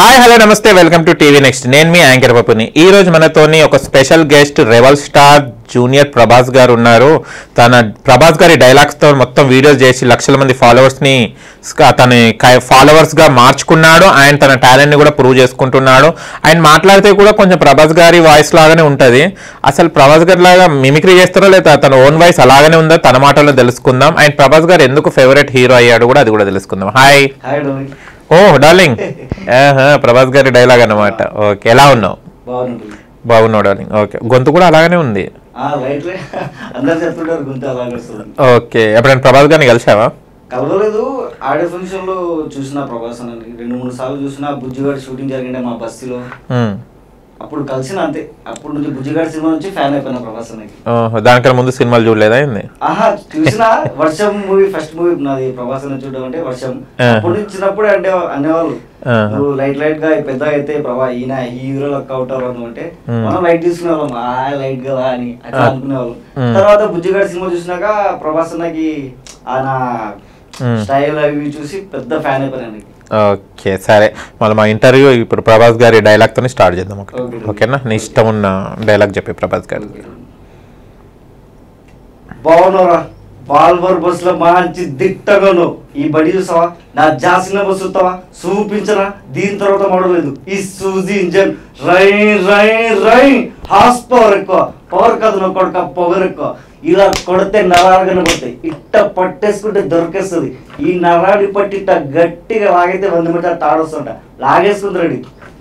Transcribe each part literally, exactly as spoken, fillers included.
Hi hello నమస్తే welcome to TV next. నేను మీ యాంకర్ పప్పుని. ఈ రోజు మనతోని ఒక special guest rebel star junior Prabhas గారు ఉన్నారు. తన ప్రభాస్ గారి డైలాగ్స్తో మొత్తం వీడియోస్ చేసి లక్షల మంది ఫాలోవర్స్ని తన ఫాలోవర్స్గా మార్చుకున్నాడు. ఆయన తన టాలెంట్ని కూడా ప్రూవ్ చేసుకుంటున్నాడు. ఆయన మాట్లాడితే కూడా కొంచెం ప్రభాస్ గారి వాయిస్ లాగానే ఉంటుంది. అసలు ప్రభాస్ గారి లాగా మిమిక్రీ చేస్తారో లేదా తన ఓన్ వాయిస్ అలాగనే ఉందో తన మాటల్లో తెలుసుకుందాం. ఆయన ప్రభాస్ గారు ఎందుకు ఫేవరెట్ హీరో అయ్యాడు కూడా అది కూడా తెలుసుకుందాం. హాయ్. ఓ డార్లింగ్, ప్రభాస్ గారి డైలాగ్ అన్నమాట. ఓకే, ఎలా ఉన్నావు? బాగున్నావు డార్లింగ్. ఓకే, గొంతు కూడా అలాగనే ఉంది. ఓకే, ఎప్పుడైనా ప్రభాస్ గారిని కలిసావా? కలవలేదు. ఆడియో ఫంక్షన్ లో చూసిన ప్రభాస్ అని రెండు మూడు సార్లు చూసిన. బుజ్జిగాడు షూటింగ్ జరిగిండే మా బస్తీలో, అప్పుడు కలిసిన అంతే. అప్పుడు నుంచి బుజ్జిగాడి సినిమా నుంచి ఫ్యాన్ అయిపోయినా ప్రభాస్ అన్నకి. దానికన్నా ముందు సినిమాలు చూడలేదా? ఆహా, చూసిన. వర్షం మూవీ ఫస్ట్ మూవీ నాది ప్రభాస్ అని చూడడం అంటే వర్షం. అప్పుడు నుంచి చిన్నప్పుడే అంటే అనేవాళ్ళు, నువ్వు లైట్ లైట్ గా పెద్ద అయితే ప్రభా ఈయన హీరో లెక్క అవుతారు అంటే మనం లైట్ తీసుకునే వాళ్ళం. ఆ లైట్ కదా అని అట్లా అనుకునేవాళ్ళం. తర్వాత బుజ్జిగాడి సినిమా చూసినాక ప్రభాస్ అన్నకి ఆయన స్టైల్ అవి చూసి పెద్ద ఫ్యాన్ అయిపోయాను. ఓకే సరే, మళ్ళీ మా ఇంటర్వ్యూ ఇప్పుడు ప్రభాస్ గారి డైలాగ్తో స్టార్ట్ చేద్దాం. ఓకేనా? నీ ఇష్టం ఉన్న డైలాగ్ చెప్పి ప్రభాస్ గారి. బాగున్నారా? బాల్వర్ బస్ లో మంచి దిట్టగాను ఈ బడి చూసావా? నా జాసిన బస్సు చూస్తావా? చూపించరా? దీని తర్వాత మడలేదు ఈ సూజీ ఇంజన్ రై రై రై హార్స్ పవర్ ఎక్కువ. పవర్ కాదు నా కొడుక, పొగరు ఎక్కువ. ఇలా కొడితే నరాలుగానే పడతాయి. ఇట్ట పట్టేసుకుంటే దొరికేస్తుంది. ఈ నరాడి పట్టి ఇట్ట గట్టిగా లాగైతే వంద మీటర్ తాడొస్తుంట లాగేసుకుంటాడు.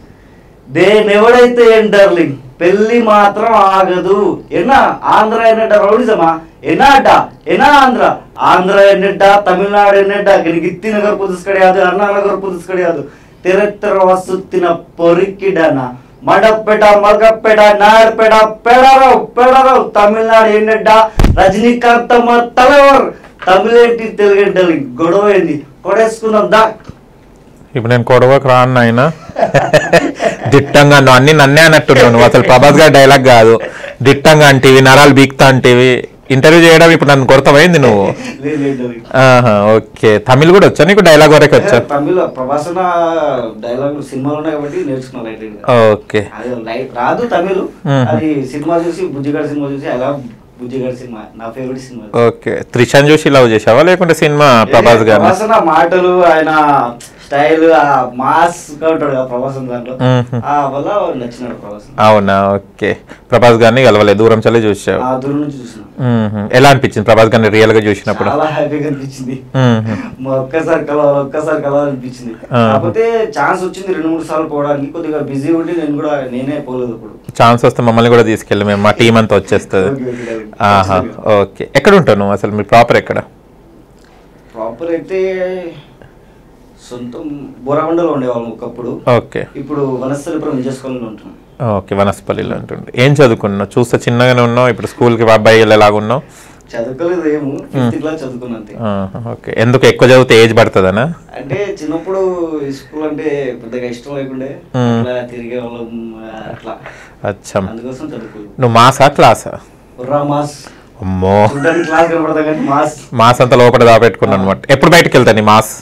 దేనెవడైతే ఏం డార్లింగ్, పెళ్లి మాత్రం ఆగదు. ఎన్నా ఆంధ్ర ఎన్నట రౌడిజమా? ఎన్నా అడ్డ ఎన్నా ఆంధ్ర ఆంధ్ర ఎన్నెడ్డ, తమిళనాడు ఎన్నెడ్డ, గిత్తి నగర్ పుదుసు కడియాదు, అన్నా నగర్ పుదుసు కడియాదు, తిరత్ర వస్తుత్తిన పొరికిడన మడపెట మగపెట నాయర్పెట పెడరావు పెడరావు, తమిళనాడు ఎన్నెడ్డ, రజనీకాంత్ అమ్మ తలవర్, తమిళేంటి తెలుగంటలి గొడవ ఏంది కొడేసుకుందాం దా. ఇప్పుడు నేను కొడవకు రాను ఆయన దిట్టంగా నువ్వు అన్ని నన్నే అన్నట్టున్నావు. నువ్వు అసలు ప్రభాస్ గారి డైలాగ్ కాదు, దిట్టంగా అంటేవి, నరాలు బీక్తా అంటేవి. ఇంటర్వ్యూ చేయడం ఇప్పుడు నన్ను కొడతామైంది నువ్వు. ఓకే, తమిళ్ కూడా వచ్చా నీకు? డైలాగ్ వరకు వచ్చా? తమిళ ప్రభాస్ డైలాగ్ సినిమాలు ఉన్నాయి కాబట్టి నేర్చుకున్నా. ఓకే, రాదు తమిళ్. అది సినిమా చూసి బుజ్జిగాడి సినిమా చూసి అలా బుజ్జిగాడి సినిమా నా ఫేవరెట్ సినిమా. ఓకే, త్రిషాన్ చూసి లవ్ చేసావా లేకుంటే సినిమా ప్రభాస్ గారు? ప్రభాస్ మాటలు, ఆయన స్టైల్, మాస్ ఉంటాడు కదా ప్రభాస్ దాంట్లో, ఆ వల్ల నచ్చినాడు ప్రభాస్. అవునా? ఓకే, ప్రభాస్ గారిని కలవలేదు, దూరం చల్లే చూసావు? దూరం నుంచి చూసిన. ఎలా అనిపించింది ప్రభాస్ గారిని రియల్ గా చూసినప్పుడు? చాలా హ్యాపీగా అనిపించింది. ఒక్కసారి కలవాలి ఒక్కసారి కలవాలనిపించింది. కాకపోతే ఛాన్స్ వచ్చింది రెండు మూడు సార్లు పోవడానికి. కొద్దిగా బిజీ ఉండి నేను కూడా నేనే పోలేదు. ఇప్పుడు ఛాన్స్ వస్తే మమ్మల్ని కూడా తీసుకెళ్ళి మేము మా టీం అంతా వచ్చేస్తుంది. ఆహా, ఓకే. ఎక్కడ ఉంటావు నువ్వు అసలు? మీ ప్రాపర్ ఎక్కడ? ప్రాపర్ అయితే సొంతం బోరాబండలో ఉండేవాళ్ళం ఒకప్పుడు. ఓకే, ఇప్పుడు వనస్థలిపురం విజయస్కూల్లో ఉంటున్నాం. ఓకే, వనస్థలిలో ఉంటుండే. ఏం చదువుకున్నావు? చూస్తే చిన్నగానే ఉన్నావు. ఇప్పుడు స్కూల్కి అబ్బాయి వెళ్ళేలాగా ఉన్నావు. చదువుకోలేదు, ఏమో ఫిఫ్త్ క్లాస్ చదువుకున్నా. ఓకే, ఎందుకు ఎక్కువ చదివితే ఏజ్ పడుతుందనా? అంటే చిన్నప్పుడు స్కూల్ అంటే పెద్దగా ఇష్టం లేకుండే, తిరిగే వాళ్ళం అట్లా. అచ్చా, అందుకోసం చదువుకో. నువ్వు మాసా క్లాసా? మాస్. అమ్మో, క్లాస్ కనపడతా కానీ మాస్. మాస్ అంతా లోపల దాపెట్టుకున్నాను అనమాట. ఎప్పుడు బయటకు వెళ్తాను మాస్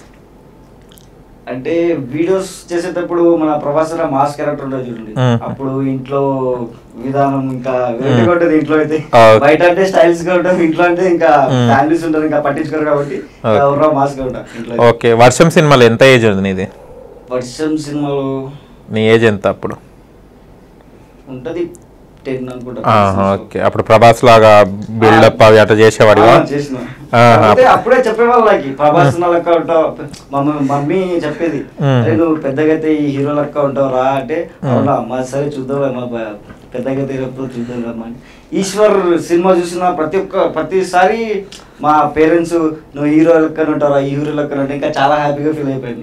అంటే వీడియోస్ చేసేటప్పుడు మన ప్రభాస్ మాస్ క్యారెక్టర్ ఉంటుంది చూడండి, అప్పుడు ఇంట్లో విధానం ఇంకా వేరేగా ఉంటుంది. ఇంట్లో అయితే బయట అంటే స్టైల్స్ గా ఉంటాం, ఇంట్లో అంటే ఇంకా ఫ్యామిలీస్ ఉంటారు, ఇంకా పట్టించుకోరు కాబట్టి మాస్ గా ఉంటాం ఇంట్లో. ఓకే, వర్షం సినిమాలో ఎంత ఏజ్ ఉంది నీది? వర్షం సినిమాలో నీ ఏజ్ ఎంత అప్పుడు? ఉంటది టెన్ అనుకుంటా. ఓకే, అప్పుడు ప్రభాస్ లాగా బిల్డప్ అవి అట్లా చేసేవాడు? అప్పుడే చెప్పేవాళ్ళు నాకు ప్రభాస్ లెక్క ఉంటావు. మమ్మీ చెప్పేది, నువ్వు పెద్దగా అయితే ఈ హీరో లెక్క ఉంటావు రా అంటే, అవునా అమ్మా సరే చూద్దాం పెద్దగా అయితే చూద్దాం రమ్మా అని. ఈశ్వర్ సినిమా చూసిన ప్రతి ఒక్క ప్రతిసారి మా పేరెంట్స్ నువ్వు హీరో లెక్కన ఉంటావు ఈ హీరో లెక్కన ఉంటే ఇంకా చాలా హ్యాపీగా ఫీల్ అయిపోయింది.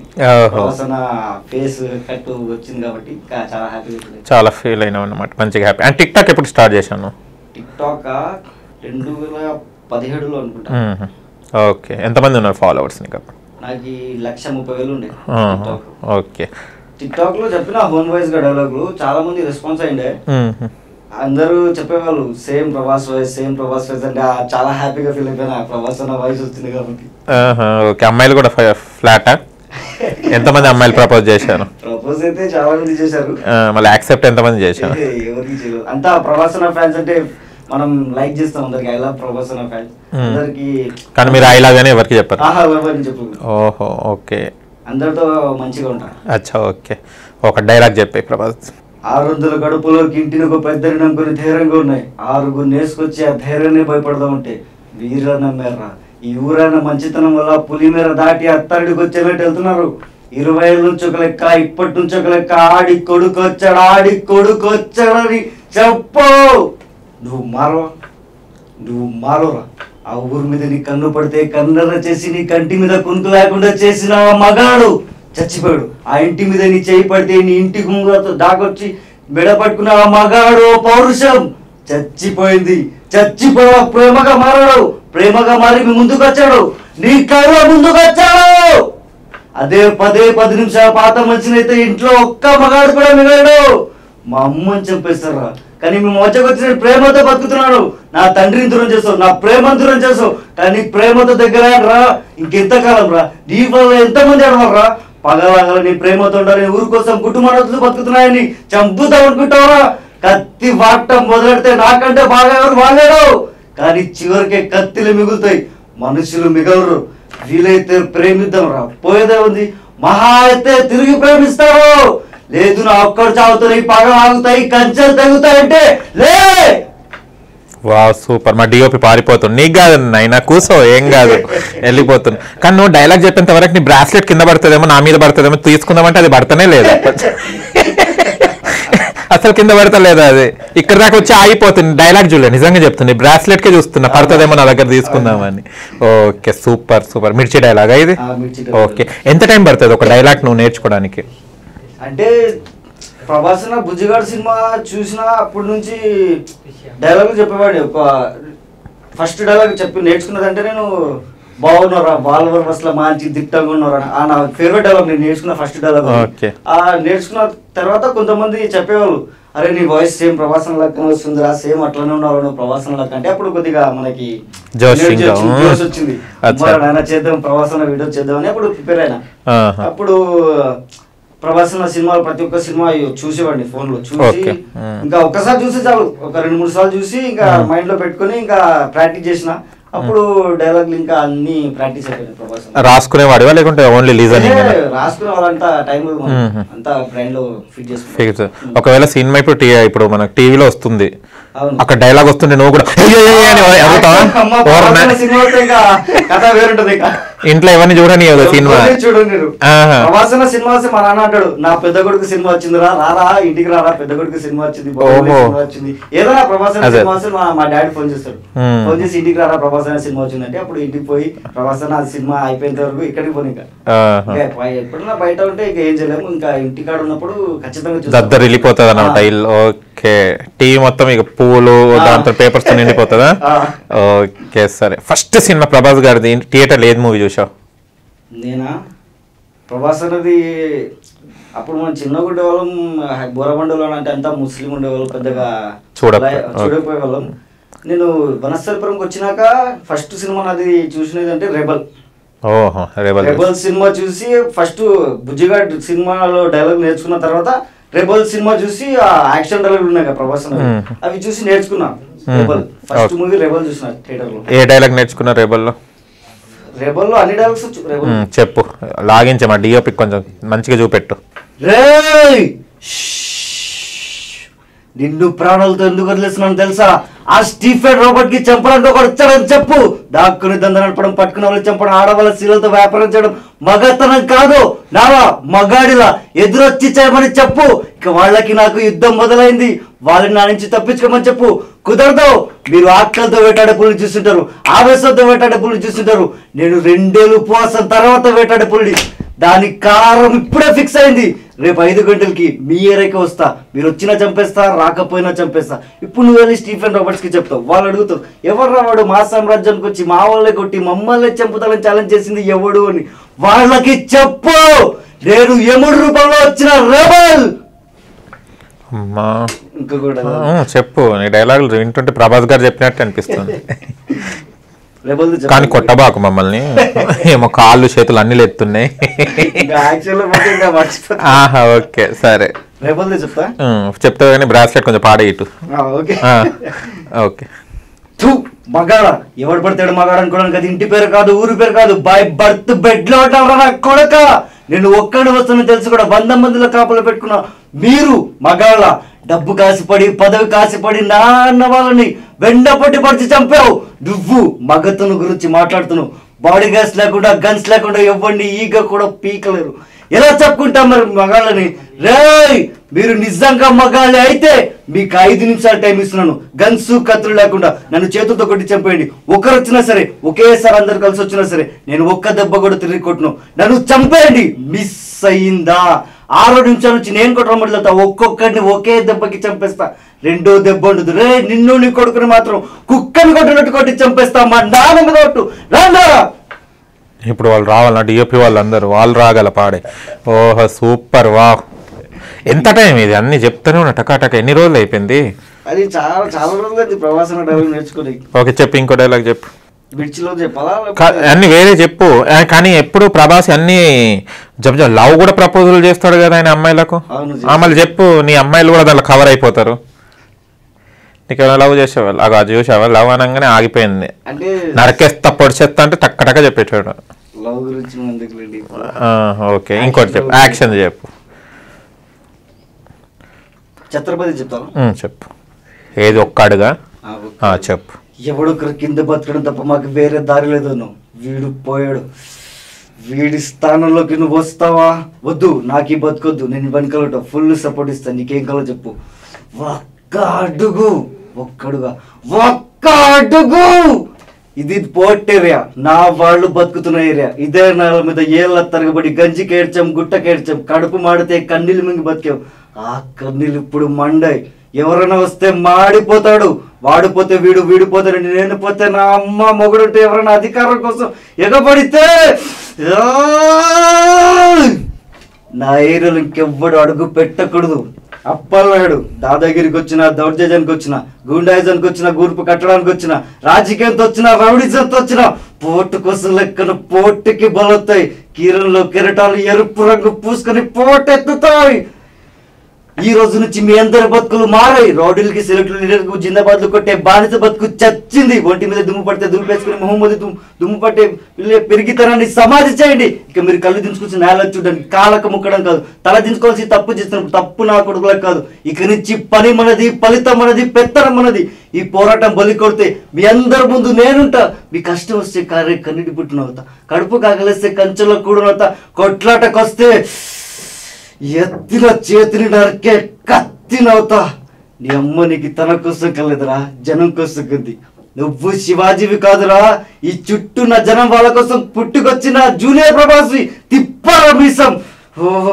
ఫేస్ కట్ వచ్చింది కాబట్టి ఇంకా చాలా హ్యాపీగా ఫీల్ అయింది. చాలా ఫీల్ అయినావు అన్నమాట, మంచిగా హ్యాపీ. అండ్ టిక్ టాక్ ఎప్పుడు స్టార్ట్ చేశాను? టిక్ టాక్ రెండు వేల పదిహేడులో అనుకుంటా. ఓకే, ఎంతమంది ఉన్నారు ఫాలోవర్స్ నీకు? నాకు లక్ష ముప్పై వేలు ఉండే. ఓకే, టిక్ టాక్ లో చెప్పిన హోన్ వాయిస్ గా డైలాగులు చాలా మంది రెస్పాన్స్ అయిండే. అందరూ చెప్పేవాళ్ళు same Prabhas voice same Prabhas voice అంటే చాలా హ్యాపీగా ఫీల్ అయిపోయినా ప్రభాస్ అన్న వాయిస్ వచ్చింది కాబట్టి. అమ్మాయిలు కూడా ఫ్లాటా? ఎంతమంది అమ్మాయిలు ప్రపోజ్ చేశారు? ప్రపోజ్ అయితే చాలా మంది చేశారు, మళ్ళీ యాక్సెప్ట్ ఎంతమంది చేశారు? ఎవరికి చేయలేదు. అంతా ప్రభాసన ఫ్యాన్స్ అంటే మనం లైక్ చేస్తాం అందరికి, ఐ లవ్ ప్రభాసన ఫ్యాన్స్ అందరికి. కానీ మీరు ఐ లవ్ అని ఎవరికి చెప్పారు? ఆహా ఎవరిని చెప్పు. ఓహో ఓకే, అందరితో మంచిగా ఉంటా. అచ్చా ఓకే, ఒక డైలాగ్ చెప్పే ప్రభాస్. ఆరు వందల కడుపులోకి ఇంటిని ఒక పెద్దని నమ్ముకుని ధైర్యంగా ఉన్నాయి, ఆరుగురు నేసుకొచ్చి ఆ ధైర్యాన్ని భయపడదా ఉంటే వీర నమ్మారా. ఈ ఊరైన మంచితనం వల్ల పులి మేర దాటి అత్తడికి వచ్చేనట్టు వెళ్తున్నారు. ఇరవై ఏళ్ళ నుంచి ఒక లెక్క, ఇప్పటి నుంచి ఒక లెక్క. ఆడి కొడుకు వచ్చాడు, ఆడి కొడుకు వచ్చాడని చెప్పు. నువ్వు మారవా, నువ్వు మారవరా. ఆ ఊరి మీద నీ కన్ను పడితే కన్నెర చేసి నీ కంటి మీద కునుకు లేకుండా చేసిన మగాడు చచ్చిపోయాడు. ఆ ఇంటి మీద నీ చేయి పడితే నీ ఇంటి గుంగులతో దాకొచ్చి మెడ పట్టుకున్న ఆ మగాడు పౌరుషం చచ్చిపోయింది. చచ్చిపోయా ప్రేమగా మారాడు, ప్రేమగా మారి మీ ముందుకు వచ్చాడు, నీ కళ్ళ ముందుకు వచ్చాడు. అదే పదే పది నిమిషాల పాత మంచినైతే ఇంట్లో ఒక్క మగాడు కూడా మిగలడు. మా అమ్మని చంపేస్తారా, కానీ మీ మధ్యకు వచ్చిన ప్రేమతో బతుకుతున్నాడు. నా తండ్రిని దూరం చేస్తావు, నా ప్రేమను దూరం చేస్తావు, కానీ ప్రేమతో దగ్గర రా. ఇంకెంతకాలం రా, నీ వల్ల ఎంతమంది అడవరా. పగలగల నీ ప్రేమతో ఉండాలని ఊరి కోసం కుటుంబాలతో బతుకుతున్నాయని చంపుతా అనుకుంటావరా. కత్తి వాడటం మొదలెడితే నాకంటే బాగా ఎవరు వాడాడు, కానీ చివరికే కత్తిలు మిగులుతాయి, మనుషులు మిగలరు. వీలైతే ప్రేమిద్దాం రా, పోయేదే ఉంది. మహా అయితే తిరిగి ప్రేమిస్తారు, లేదు నా ఒక్కడు చావుతాయి, పగ ఆగుతాయి, కంచెలు తెగుతాయంటే లే. వా సూపర్, మా డిఓపి పారిపోతుంది. నీకు కాదు అయినా కూసో, ఏం కాదు, వెళ్ళిపోతుంది. కానీ నువ్వు డైలాగ్ చెప్పేంత వరకు నీ బ్రాస్లెట్ కింద పడుతుందేమో, నా మీద పడుతుందేమో, తీసుకుందామంటే అది పడతానే లేదు, అసలు కింద పడతలేదు. అది ఇక్కడ దాకా వచ్చి ఆగిపోతుంది. డైలాగ్ చూడలేదు, నిజంగా చెప్తుంది, బ్రాస్లెట్ కే చూస్తున్నా, పడుతుందేమో నా దగ్గర తీసుకుందామని. Okay super super. Mirchi dialogue ఇది. ఓకే, ఎంత టైం పడుతుంది ఒక డైలాగ్ నువ్వు నేర్చుకోవడానికి? అంటే ప్రభాసన బుజ్జిగాడు సినిమా చూసిన అప్పటి నుంచి డైలాగ్ చెప్పేవాడి. ఒక ఫస్ట్ డైలాగ్ చెప్పి నేర్చుకున్నదంటే నేను బాగున్నారా, వాల్వర్ అసలు మంచి దిట్టంగా ఉన్నారా, నా ఫేవరెట్ డైలాగ్ నేను నేర్చుకున్న ఫస్ట్ డైలాగ్. ఆ నేర్చుకున్న తర్వాత కొంతమంది చెప్పేవాళ్ళు, అరే నీ వాయిస్ సేమ్ ప్రభాసన లెక్క వస్తుందిరా, సేమ్ అట్లనే ఉన్నారు నువ్వు ప్రభాసన లెక్క. అంటే అప్పుడు కొద్దిగా మనకి జోష్ వచ్చింది, నాయన చేద్దాం ప్రభాసన వీడియో చేద్దామని అప్పుడు ప్రిపేర్ అయినా. అప్పుడు ప్రభాసన సినిమాలు ప్రతి ఒక్క సినిమా చూసేవాడిని ఫోన్ లో చూసి, ఇంకా ఒక్కసారి చూసి చాలు, ఒక రెండు మూడు సార్లు చూసి ఇంకా మైండ్ లో పెట్టుకుని ఇంకా ప్రాక్టీస్ చేసిన. అప్పుడు డైలాగ్ ఇంకా అన్ని ప్రాక్టీస్ అయిపోయింది. ప్రభాస్ రాసుకునేవాడివా లేకుంటే ఓన్లీ లిజనింగ్? రాసుకునే వాళ్ళంతా టైం అంతా బ్రెయిన్ లో ఫిట్ చేసుకుంటాం. ఒకవేళ సినిమా ఇప్పుడు ఇప్పుడు మనకు టీవీలో వస్తుంది, అక్కడ డైలాగ్ వస్తుంటే నువ్వు కూడా ఇంట్లో ఎవరిని చూడని సినిమా చూడండి. ప్రవాసన సినిమా మా నాన్న అంటాడు, నా పెద్ద కొడుకు సినిమా వచ్చిందిరా, రారా ఇంటికి రారా, పెద్ద కొడుకు సినిమా వచ్చింది, వచ్చింది ఏదైనా ప్రభాసన సినిమా. మా డాడీ ఫోన్ చేస్తాడు, ఫోన్ చేసి ఇంటికి రారా ప్రభాసన సినిమా వచ్చిందంటే అప్పుడు ఇంటికి పోయి ప్రభాసన సినిమా అయిపోయేంత వరకు ఇక్కడికి పోయి ఇంకా ఎప్పుడన్నా బయట ఉంటే ఇంకా ఏం చేయలేము, ఇంకా ఇంటికాడ ఉన్నప్పుడు ఖచ్చితంగా దద్దరు వెళ్ళిపోతుంది అన్నమాట. ఓకే, టీవీ మొత్తం ఇక పూలు దాంతో పేపర్స్ తో నిండిపోతుందా? ఓకే సరే. ఫస్ట్ సినిమా ప్రభాస్ గారిది థియేటర్ ఏది మూవీ చూసావు? నేనా ప్రభాస్ అనేది అప్పుడు మనం చిన్నగా ఉండేవాళ్ళం, బోరబండలో అంటే అంతా ముస్లిం ఉండేవాళ్ళు, పెద్దగా చూడ చూడకపోయే వాళ్ళం. నేను వనస్థలిపురంకి వచ్చినాక ఫస్ట్ సినిమా నాది చూసినది అంటే రెబల్. ఓహో రెబల్. రెబల్ సినిమా చూసి ఫస్ట్ బుజ్జిగాడ్ సినిమాలో డైలాగ్ నేర్చుకున్న తర్వాత రెబల్ సినిమా చూసి ఆ యాక్షన్ డైలాగ్ ఉన్నాయి కదా ప్రభాస్ అవి చూసి నేర్చుకున్నా. రెబల్ ఫస్ట్ మూవీ రెబల్ చూసిన థియేటర్ లో. ఏ డైలాగ్ నేర్చుకున్నా రెబల్ లో? రెబల్ లో అన్ని డైలాగ్స్ చెప్పు, లాగించే మా డిఓపి కొంచెం మంచిగా చూపెట్టు. రేయ్ నిన్ను ప్రాణాలతో ఎందుకు వదిలేస్తున్నాను తెలుసా? ఆ స్టీఫెన్ రాబర్ట్ కి చంపడానికి ఒకటి వచ్చాడని చెప్పు. దాక్కుని దంద నడపడం, పట్టుకున్న వాళ్ళు చంపడం, ఆడవాళ్ళ శీలతో వ్యాపారం చేయడం మగతనం కాదు, నావా మగాడిలా ఎదురొచ్చి చేయమని చెప్పు. ఇక వాళ్ళకి నాకు యుద్ధం మొదలైంది, వాళ్ళని నా నుంచి తప్పించుకోమని చెప్పు. కుదరదు, మీరు ఆకలితో వేటాడే పుల్లి చూస్తుంటారు, ఆవేశంతో వేటాడే పుల్లి చూస్తుంటారు. నేను రెండేళ్ళు ఉపవాసం తర్వాత వేటాడే పుల్లి, దాని కారం ఇప్పుడే ఫిక్స్ అయింది. రేపు ఐదు గంటలకి మీ ఏరియాకి వస్తా, మీరు వచ్చినా చంపేస్తా, రాకపోయినా చంపేస్తా. ఇప్పుడు నువ్వు వెళ్ళి స్టీఫెన్ రాబర్ట్స్ కి చెప్తావు, వాళ్ళు అడుగుతావు ఎవరు రావాడు మా సామ్రాజ్యానికి వచ్చి మా వాళ్ళే కొట్టి మమ్మల్ని చంపుతాలని ఛాలెంజ్ చేసింది ఎవడు అని. వాళ్ళకి చెప్పు, నేను యముడు రూపంలో వచ్చిన రెబల్. చెప్పు, నీ డైలాగులు వింటుంటే ప్రభాస్ గారు చెప్పినట్టు అనిపిస్తుంది. రెబల్ కానీ కొట్టబాకు మమ్మల్ని ఏమో కాళ్ళు చేతులు అన్ని లేస్తున్నాయి. ఆహా ఓకే సరే రెబల్ చెప్తా చెప్తా కానీ బ్రాస్లెట్ కొంచెం పాడే ఇటు. ఓకే ఓకే మగాడ ఎవడు పడతాడు మగాడు అనుకోవడానికి అది ఇంటి పేరు కాదు ఊరి పేరు కాదు బై బర్త్ బెడ్ లో నా కొడక. నేను ఒక్కడి వస్తున్నా తెలుసు కూడా వంద మందిలో కాపలు పెట్టుకున్నా. మీరు మగాళ్ళ డబ్బు కాసిపడి పదవి కాసిపడి నా అన్న వాళ్ళని వెండ పట్టి పడిచి చంపావు. నువ్వు మగతను గురించి మాట్లాడుతున్నావు. బాడీ గ్యాస్ లేకుండా గన్స్ లేకుండా ఇవ్వండి ఈగ కూడా పీకలేరు. ఎలా చెప్పుకుంటాం మరి మగాళ్ళని? రేయ్ మీరు నిజంగా మగాళ్ళే అయితే మీకు ఐదు నిమిషాలు టైం ఇస్తున్నాను. గన్స్ కత్తులు లేకుండా నన్ను చేతులతో కొట్టి చంపేయండి. ఒకరు వచ్చినా సరే ఒకేసారి అందరు కలిసి వచ్చినా సరే నేను ఒక్క దెబ్బ కూడా తిరిగి కొట్టును. నన్ను చంపేయండి. మిస్ అయిందా? ఆరో నిమిషాల నుంచి నేను కొట్టడం మొదలుతా. ఒక్కొక్కడిని ఒకే దెబ్బకి చంపేస్తా. రెండో దెబ్బ ఉండదు. రే నిన్ను నీ కొడుకుని మాత్రం కుక్కని కొట్టినట్టు కొట్టి చంపేస్తా. మా నాన్న మీద కొట్టు రాండా. ఇప్పుడు వాళ్ళు రావాలన్నా డిఓపి వాళ్ళు అందరూ వాళ్ళు రాగల పాడే. ఓహో సూపర్ వా. ఎంత టైం ఇది అన్ని చెప్తానే ఉన్నా టకాటక. ఎన్ని రోజులు అయిపోయింది? అది చాలా చాలా రోజులు అది ప్రవాసన డైలాగ్ నేర్చుకుని. ఓకే చెప్పు ఇంకో డైలాగ్ చెప్పు. బిడ్చిలో చెప్పాలా అన్ని వేరే చెప్పు. కానీ ఎప్పుడు ప్రభాస్ అన్ని జబ్ లవ్ కూడా ప్రపోజల్ చేస్తాడు కదా ఆయన అమ్మాయిలకు. మళ్ళీ చెప్పు నీ అమ్మాయిలు కూడా దాంట్లో కవర్ అయిపోతారు. నీకు ఏమైనా లవ్ చేసేవాళ్ళు అగా చూసావా? లవ్ అనగానే ఆగిపోయింది. అంటే నరకేస్తా పొడిచేస్తా అంటే టక్క టక్క చెప్పేటాడు. లవ్ గురించి ఓకే ఇంకోటి చెప్పు. యాక్షన్ చెప్పు. ఛత్రపతి చెప్తాను చెప్పు. ఏది ఒక్క అడుగా చెప్పు. ఎవడొకరు కింద బతకడం తప్ప మాకు వేరే దారి లేదు. వీడు పోయాడు. వీడి స్థానంలోకి నువ్వు వస్తావా? వద్దు నాకు ఈ బతకొద్దు. నేను వెనకాల ఫుల్ సపోర్ట్ ఇస్తాను. నీకేం కావాలో చెప్పు. ఒక్క అడుగు ఒక్కడుగా ఒక్క అడుగు. ఇది పోర్ట్ ఏరియా. నా వాళ్ళు బతుకుతున్న ఏరియా. ఇదే నేల మీద ఏళ్ళ తరగబడి గంజి కేడ్చాం గుట్ట కేడ్చాం. కడుపు మాడితే కన్నీళ్ళు మింగి బతికాం. ఆ కన్నీళ్ళు ఇప్పుడు మండాయి. ఎవరైనా వస్తే మాడిపోతాడు. వాడిపోతే వీడు వీడిపోతాడు. నేను పోతే నా అమ్మ మొగుడుంటే ఎవరైనా అధికారం కోసం ఎగబడితే నా ఏరియాలో ఇంకెవ్వడు అడుగు పెట్టకూడదు. అప్పలనాయుడు దాదాగిరికి వచ్చిన దౌర్జన్యానికి వచ్చిన గుండాయిజానికి వచ్చిన గూర్పు కట్టడానికి వచ్చిన రాజకీయంతో వచ్చిన రౌడిజంతో వచ్చిన పోటు కోసం లెక్కన పోటుకి బలవుతాయి. కీరంలో కెరటాలు ఎరుపు రంగు పూసుకొని పోటెత్తుతాయి. ఈ రోజు నుంచి మీ అందరి బతుకులు మారాయి. రౌడీలకి సెలెక్టులు లీడర్కు జిందాబాద్లు కొట్టే బానిస బతుకు చచ్చింది. ఒంటి మీద దుమ్ము పడితే దుమ్ము వేసుకుని మొహమ్మది దుమ్ము పట్టే పెరిగితనాన్ని సమాధి చేయండి. ఇక మీరు కళ్ళు దించుకొచ్చి నేల చూడడానికి కాళ్ళకు ముక్కడం కాదు. తల దించుకోవాల్సి తప్పు చేస్తున్నప్పుడు తప్పు నా కొడుకులకు కాదు. ఇక నుంచి పని మనది, ఫలితం మనది, పెత్తనం మనది. ఈ పోరాటం బలి కొడితే మీ అందరి ముందు నేనుంటా. మీ కష్టం వస్తే కార్య కన్నిటి పుట్టినవుతా. కడుపు కాగలేస్తే కంచెలో కూడనవుతా. కొట్లాటకొస్తే ఎత్తిన చేతిని నరికే కత్తినవుతా. నీ అమ్మ నీకు తన కోసం కలదురా, జనం కోసం కంది. నువ్వు శివాజీవి కాదురా. ఈ చుట్టూ నా జనం వాళ్ళ కోసం పుట్టుకొచ్చిన జూనియర్ ప్రభాస్ తిప్పారా మీసం. ఓ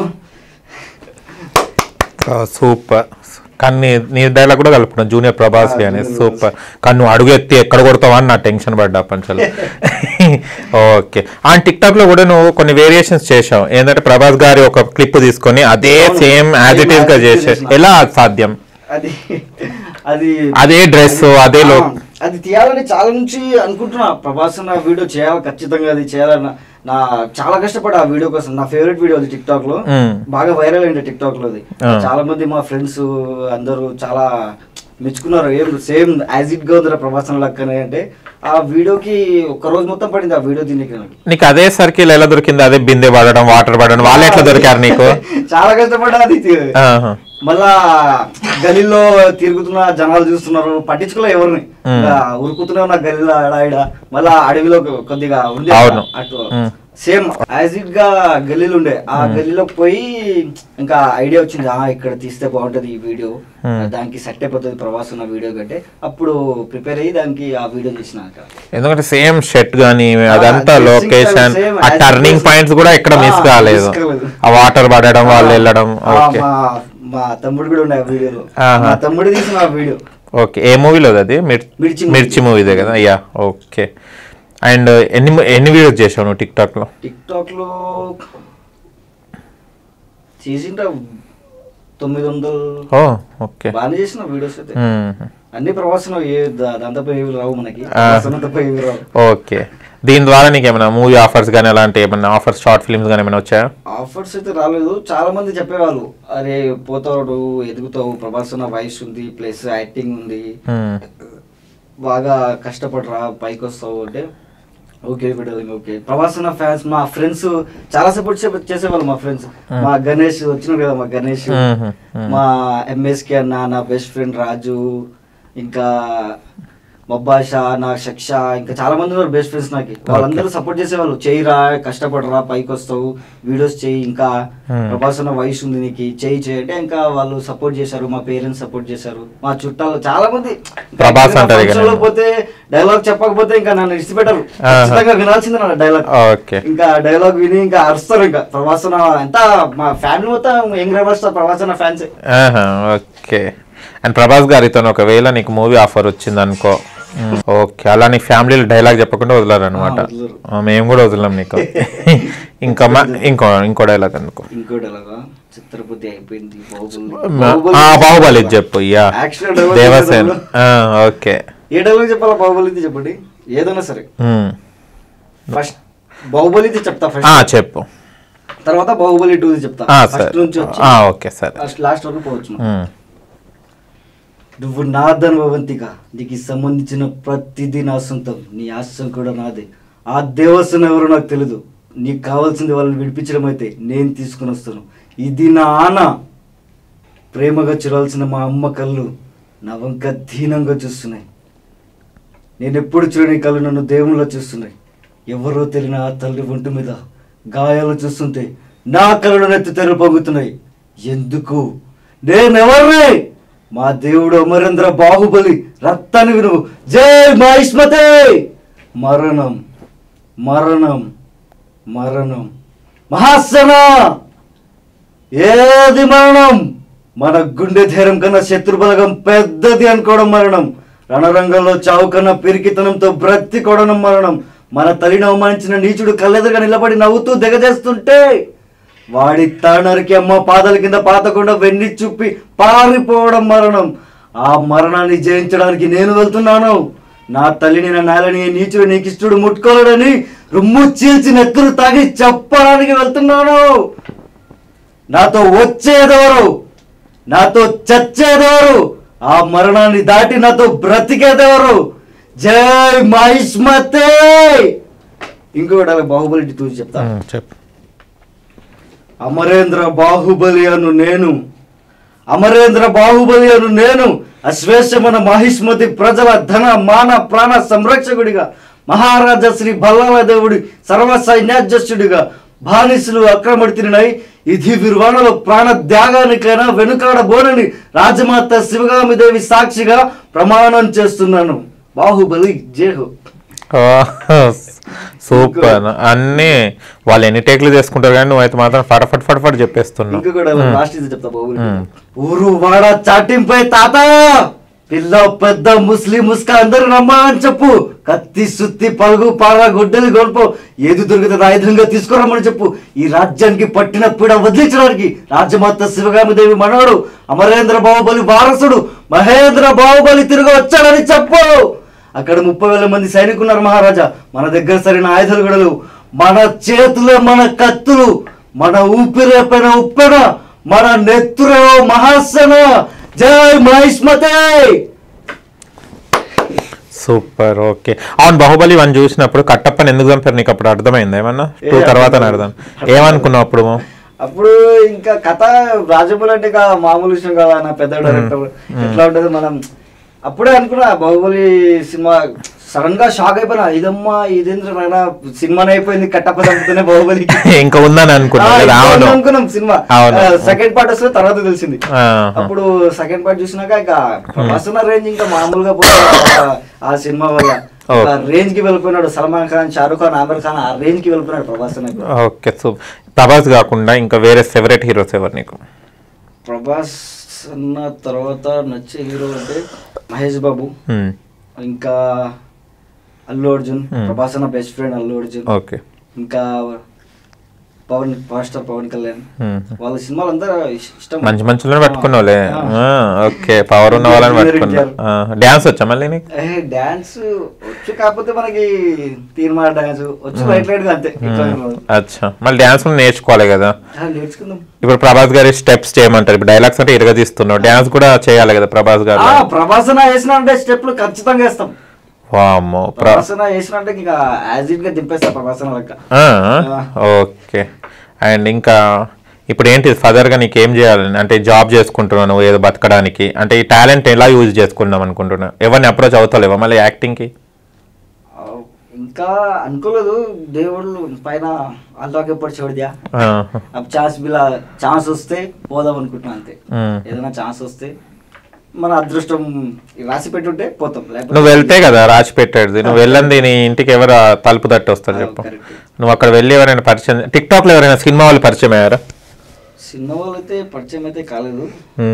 సూపర్. కానీ నీ డైలాగ్ కూడా కలుపుకున్నాను జూనియర్ ప్రభాస్ అని. సూపర్. కానీ నువ్వు అడుగు ఎత్తి ఎక్కడ కొడతావా అని నా టెన్షన్ పడ్డా పంచలు. ఓకే. ఆ టిక్టాక్ లో కూడా నువ్వు కొన్ని వేరియేషన్స్ చేసావు. ఏంటంటే ప్రభాస్ గారి ఒక క్లిప్ తీసుకొని అదే సేమ్ యాజ్ ఇట్ ఈస్ గా చేసే. ఎలా సాధ్యం? అది అది అదే డ్రెస్ అదే లో అది తీయాలని చాలా నుంచి అనుకుంటున్నా. ప్రభాస్ నా వీడియో చేయాలి ఖచ్చితంగా. అది చేయాలన్న నా చాలా కష్టపడి ఆ వీడియో కోసం. నా ఫేవరెట్ వీడియో అది టిక్ టాక్ లో బాగా వైరల్ అయింది. టిక్ టాక్ లో అది చాలా మంది మా ఫ్రెండ్స్ అందరూ చాలా మెచ్చుకున్నారు. ఏం సేమ్ యాజ్ ఇట్ గా ఉందిరా ప్రభాస్ లెక్కనే అంటే. ఆ వీడియోకి ఒక రోజు మొత్తం పడింది ఆ వీడియో దీనికి. నీకు అదే సర్కిల్ ఎలా దొరికింది? అదే బిందె పడడం వాటర్ పడడం వాళ్ళు ఎట్లా దొరికారు నీకు? చాలా కష్టపడ్డా. అది మళ్ళా గలీలో తిరుగుతున్న జనాలు చూస్తున్నారు, పట్టించుకోలే ఎవరిని. ఉరుకుతూనే ఉన్న గలీలో ఆడాయిడ. మళ్ళా అడవిలో కొద్దిగా ఉంది అటు సేమ్ యాజ్ ఇట్ గా గల్లీలు ఉండే. ఆ గల్లీలోకి పోయి ఇంకా ఐడియా వచ్చింది, ఆ ఇక్కడ తీస్తే బాగుంటది ఈ వీడియో, దానికి సెట్ అయిపోతుంది ప్రభాస్ ఉన్న వీడియో కంటే. అప్పుడు ప్రిపేర్ అయ్యి దానికి ఆ వీడియో చేసిన. ఎందుకంటే సేమ్ షెట్ గానీ అదంతా లొకేషన్, ఆ టర్నింగ్ పాయింట్స్ కూడా ఎక్కడ మిస్ కాలేదు. ఆ వాటర్ పడడం వాళ్ళు వెళ్ళడం. మా తమ్ముడు కూడా ఉండే ఆ వీడియోలో. మా తమ్ముడు తీసిన ఆ వీడియో. ఓకే. ఏ మూవీలో అది? మిర్చి మిర్చి మూవీదే కదా? అయ్యా ఓకే. అండ్ ఎన్ని ఎన్ని వీడియోస్ చేసావు నువ్వు టిక్ టాక్ లో? టిక్ టాక్ లో చేసింటా తొమ్మిది వందలు. ఓ ఓకే. బాగానే చేసిన వీడియోస్ అయితే. అన్ని ప్రవాసంలో ఏ దా- దాని తప్ప ఏవి రావు మనకి ప్రవాసంలో తప్ప ఏవి రావు. ఓకే, దీని ద్వారా నీకు ఏమైనా మూవీ ఆఫర్స్ కానీ అలాంటి ఏమైనా ఆఫర్స్ షార్ట్ ఫిల్మ్స్ కానీ ఏమైనా వచ్చాయా? ఆఫర్స్ అయితే రాలేదు. చాలా మంది చెప్పేవాళ్ళు, అరే పోతాడు ఎదుగుతావు, ప్రభాస్ వాయిస్ ఉంది ప్లస్ యాక్టింగ్ ఉంది, Hmm. బాగా కష్టపడరా పైకి వస్తావు అంటే ఓకే బిడ్డలు ఓకే. ప్రభాస్ అన్న ఫ్యాన్స్ మా ఫ్రెండ్స్ చాలా సపోర్ట్ చేసేవాళ్ళు. మా ఫ్రెండ్స్ మా గణేష్ వచ్చినారు కదా, మా గణేష్, Mhm. మా ఎంఎస్కే అన్న, నా బెస్ట్ ఫ్రెండ్ రాజు, ఇంకా మబ్బాషా, నా శిక్ష, ఇంకా చాలా మంది ఉన్నారు బెస్ట్ ఫ్రెండ్స్ నాకు. వాళ్ళందరూ సపోర్ట్ చేసేవాళ్ళు, చేయరా కష్టపడరా పైకి వస్తావు, వీడియోస్ చేయి, ఇంకా ప్రభాస్ అన్న వయసు ఉంది నీకు, చేయి చేయి అంటే ఇంకా వాళ్ళు సపోర్ట్ చేశారు. మా పేరెంట్స్ సపోర్ట్ చేశారు, మా చుట్టాలు చాలా మంది. ప్రభాస్ అంటారు ఇక నేను. పోతే డైలాగ్ చెప్పకపోతే ఇంకా నన్ను ఇష్టపెట్టారు, ఖచ్చితంగా వినాల్సిందే నా డైలాగ్. ఓకే, ఇంకా డైలాగ్ విని ఇంకా అరుస్తారు. ఇంకా ప్రభాస్ అన్న ఎంత మా ఫ్యామిలీ మొత్తం యంగ్ రెబల్ స్టార్ ప్రభాస్ అన్న ఫ్యాన్స్. ఓకే. అండ్ ప్రభాస్ గారితో ఒకవేళ నీకు మూవీ ఆఫర్ వచ్చింది అనుకో, ఓకే, అలా నీ ఫ్యామిలీలో డైలాగ్ చెప్పకుండా వదలరు అనమాట. మేము కూడా వదలం నీకు. ఇంకా మా- ఇంకో ఇంకో డైలాగ్ అనుకో. ఇంకో డైలాగ్ చిత్రపతి అయిపోయింది, ఆ, బాహుబలి చెప్పు. Yeah, action dialogue Devasena. Okay, ఏ డైలాగ్ చెప్పాలా? బాహుబలిది చెప్పండి ఏదైనా సరే. మ్మ్. ఫస్ట్ బాహుబలిది చెప్తా ఆ, ఫస్ట్, చెప్పు. తర్వాత బాహుబలి టూ చెప్తా. ఆ, ఫస్ట్ సరే. నుంచి వచ్చి ఆ, ఓకే, సరే. ఫస్ట్ లాస్ట్ వరకు పోవచ్చు. మ్మ్. నువ్వు నా ధనవంతిగా, నీకు సంబంధించిన ప్రతిదీ నా సొంతం, నీ ఆశం కూడా నాదే. ఆ దేవస్థానం ఎవరో నాకు తెలీదు, నీకు కావాల్సింది వాళ్ళని విడిపించడం అయితే నేను తీసుకుని వస్తాను. ఇది నా ఆన, ప్రేమగా చూడాల్సిన మా అమ్మ కళ్ళు నా వంక దీనంగా చూస్తున్నాయి. నేను ఎప్పుడు చూడని కళ్ళు నన్ను దేవుళ్ళ చూస్తున్నాయి. ఎవరో తెలియని ఆ తల్లి ఒంటి మీద గాయాలు చూస్తుంటే నా కళ్ళు నెత్తి తెరు పొంగుతున్నాయి. ఎందుకు? నేనెవర్ని? మా దేవుడు అమరేంద్ర బాహుబలి, రక్తాన్ని వినువు. జై మహిష్మతే. మరణం మరణం మరణం మహాసన. ఏది మరణం? మన గుండె ధైర్యం కన్నా శత్రుబలగం పెద్దది అనుకోవడం మరణం. రణరంగంలో చావు కన్నా పిరికితనంతో బ్రతి కొడడం మరణం. మన తల్లిని అవమానించిన నీచుడు కళ్ళెదురుగా నిలబడి నవ్వుతూ దిగజేస్తుంటే వాడి తనరికి అమ్మ పాదాల కింద పాతకుండా వెన్ని చూపి పారిపోవడం మరణం. ఆ మరణాన్ని జయించడానికి నేను వెళ్తున్నాను. నా తల్లిని, నా నేలని నీచుడు నీకిష్టుడు ముట్టుకోలేడని రుమ్ము చీల్చి నెత్తురు తాగి చెప్పడానికి వెళ్తున్నాను. నాతో వచ్చేదెవరు? నాతో చచ్చేదెవరు? ఆ మరణాన్ని దాటి నాతో బ్రతికేదెవరు? జై మహిష్మతే. ఇంకొకటి బాహుబలి తూచి చెప్తా. మ్మ్, చెప్పు. అమరేంద్ర బాహుబలి అను నేను, అమరేంద్ర బాహుబలి అను నేను అశ్వేషమన మహిష్మతి ప్రజల ధన మాన ప్రాణ సంరక్షకుడిగా, మహారాజా శ్రీ బల్లాల దేవుడి సర్వ సైన్యాధ్యక్షుడిగా, బానిసులు అక్రమడితినై ఇది విర్వాణలో ప్రాణ త్యాగానికైనా వెనుకాడబోనని రాజమాత శివగామిదేవి సాక్షిగా ప్రమాణం చేస్తున్నాను. బాహుబలి జేహో. సూపర్. అన్ని వాళ్ళు ఎన్ని టేక్లు చేసుకుంటారు కానీ నువ్వు అయితే మాత్రం ఫటాఫట్ ఫటాఫట్ చెప్పేస్తున్నావు. ఇంకా కూడా లాస్ట్ ఇది చెప్తా బాబు. ఊరు వాడ చాటింపై తాత, పిల్ల పెద్ద ముస్లిం ముస్కా అందరూ నమ్మని చెప్పు. కత్తి సుత్తి పలుగు పాల గుడ్డలు గొల్పు ఏది దొరుకుతుంది ఆయుధంగా తీసుకురమ్మని చెప్పు. ఈ రాజ్యానికి పట్టిన పీడ వదిలించడానికి రాజమాత శివగామిదేవి మనవడు అమరేంద్ర బాహుబలి వారసుడు మహేంద్ర బాహుబలి తిరిగి వచ్చాడని చెప్పు. అక్కడ ముప్పై వేల మంది సైనికున్నారు మహారాజా. మన దగ్గర సరైన ఆయుధాలు కూడా లేవు. మన చేతులే మన కత్తులు, మన ఊపిరే పైన ఉప్పెన, మన నెత్తురే మహాసన. జై మహిష్మతే. సూపర్. ఓకే, అవును, బాహుబలి వన్ చూసినప్పుడు కట్టప్పని ఎందుకు చంపారు నీకు అప్పుడు అర్థమైందా? ఏమన్నా టూ తర్వాత అర్థం ఏమనుకున్నావు అప్పుడు? అప్పుడు ఇంకా కథ రాజమౌళి అంటే ఇక మామూలు విషయం కదా, నా పెద్ద డైరెక్టర్ ఎట్లా ఉంటుంది మనం అప్పుడే అనుకున్నా. బాహుబలి సినిమా సడన్ గా షాక్ అయిపోయినా, ఇదమ్మా ఇదేంద్ర సినిమానే అయిపోయింది కట్టప్ప చంపుతూనే బాహుబలి ఇంకా ఉందని అనుకున్నాం. అనుకున్నాం సినిమా సెకండ్ పార్ట్ వస్తే తర్వాత తెలిసింది. అప్పుడు సెకండ్ పార్ట్ చూసినాక ఇక ప్రభాస్ రేంజ్ ఇంకా మామూలుగా పోయి ఆ సినిమా వల్ల రేంజ్ కి వెళ్ళిపోయినాడు. సల్మాన్ ఖాన్, షారూక్ ఖాన్, ఆమిర్ ఖాన్ ఆ రేంజ్ కి వెళ్ళిపోయినాడు ప్రభాస్. ఓకే, సో ప్రభాస్ కాకుండా ఇంకా వేరే ఫేవరెట్ హీరోస్ ఎవరు నీకు? ప్రభాస్ అన్న తర్వాత నచ్చే హీరో అంటే మహేష్ బాబు, ఇంకా అల్లు అర్జున్. ప్రభాస్ అన్న best friend Allu Arjun. Okay, ఇంకా పవన్ పవర్ స్టార్ పవన్ కళ్యాణ్ వాళ్ళ సినిమాలు అంతా ఇష్టం. మంచి మంచిలో పెట్టుకున్నావులే. ఓకే, పవర్ ఉన్న వాళ్ళని పెట్టుకున్నా. డాన్స్ వచ్చా మళ్ళీ నీకు? డాన్స్ వచ్చు, కాకపోతే మనకి తీర్మాన డాన్స్ వచ్చు లైట్ లైట్ గా అంతే. అచ్చా, మళ్ళీ డాన్స్ నేర్చుకోవాలి కదా. నేర్చుకుందాం. ఇప్పుడు ప్రభాస్ గారి స్టెప్స్ చేయమంటారు, ఇప్పుడు డైలాగ్స్ అంటే ఇరగా తీస్తున్నావు, డాన్స్ కూడా చేయాలి కదా ప్రభాస్ గారు. ప్రభాసన వేసిన అంటే స్టెప్లు ఖచ్చితంగా వేస్తాం. ప్రభాసన వేసిన అంటే ఇంకా యాజ్ ఇట్ గా దింపేస్తా ప్రభాసన లెక్క. ఓకే, అండ్ ఇంకా ఇప్పుడు ఏంటి ఫర్దర్ గా నీకు ఏం చేయాలని, అంటే జాబ్ చేసుకుంటున్నాను ఏదో బతకడానికి, అంటే ఈ టాలెంట్ ఎలా యూజ్ చేసుకుందాం అనుకుంటున్నా? ఎవరిని అప్రోచ్ అవుతాలేవా మళ్ళీ యాక్టింగ్ కి? ఇంకా అనుకోలేదు, దేవుళ్ళు పైన అల్లాకి ఎప్పుడు చూడదా ఛాన్స్ బిలా ఛాన్స్ వస్తే పోదాం అనుకుంటున్నా అంతే. ఏదైనా ఛాన్స్ వస్తే మన అదృష్టం రాసి పెట్టుంటే పోతాం. నువ్వు వెళ్తే కదా రాసి పెట్టేది, నువ్వు వెళ్ళండి నీ ఇంటికి ఎవరు తలుపు తట్టి వస్తారు చెప్పు. నువ్వు అక్కడ వెళ్ళి ఎవరైనా పరిచయం, టిక్ టాక్ లో ఎవరైనా సినిమా వాళ్ళు పరిచయం అయ్యారా? సినిమా వాళ్ళు అయితే పరిచయం అయితే కాలేదు,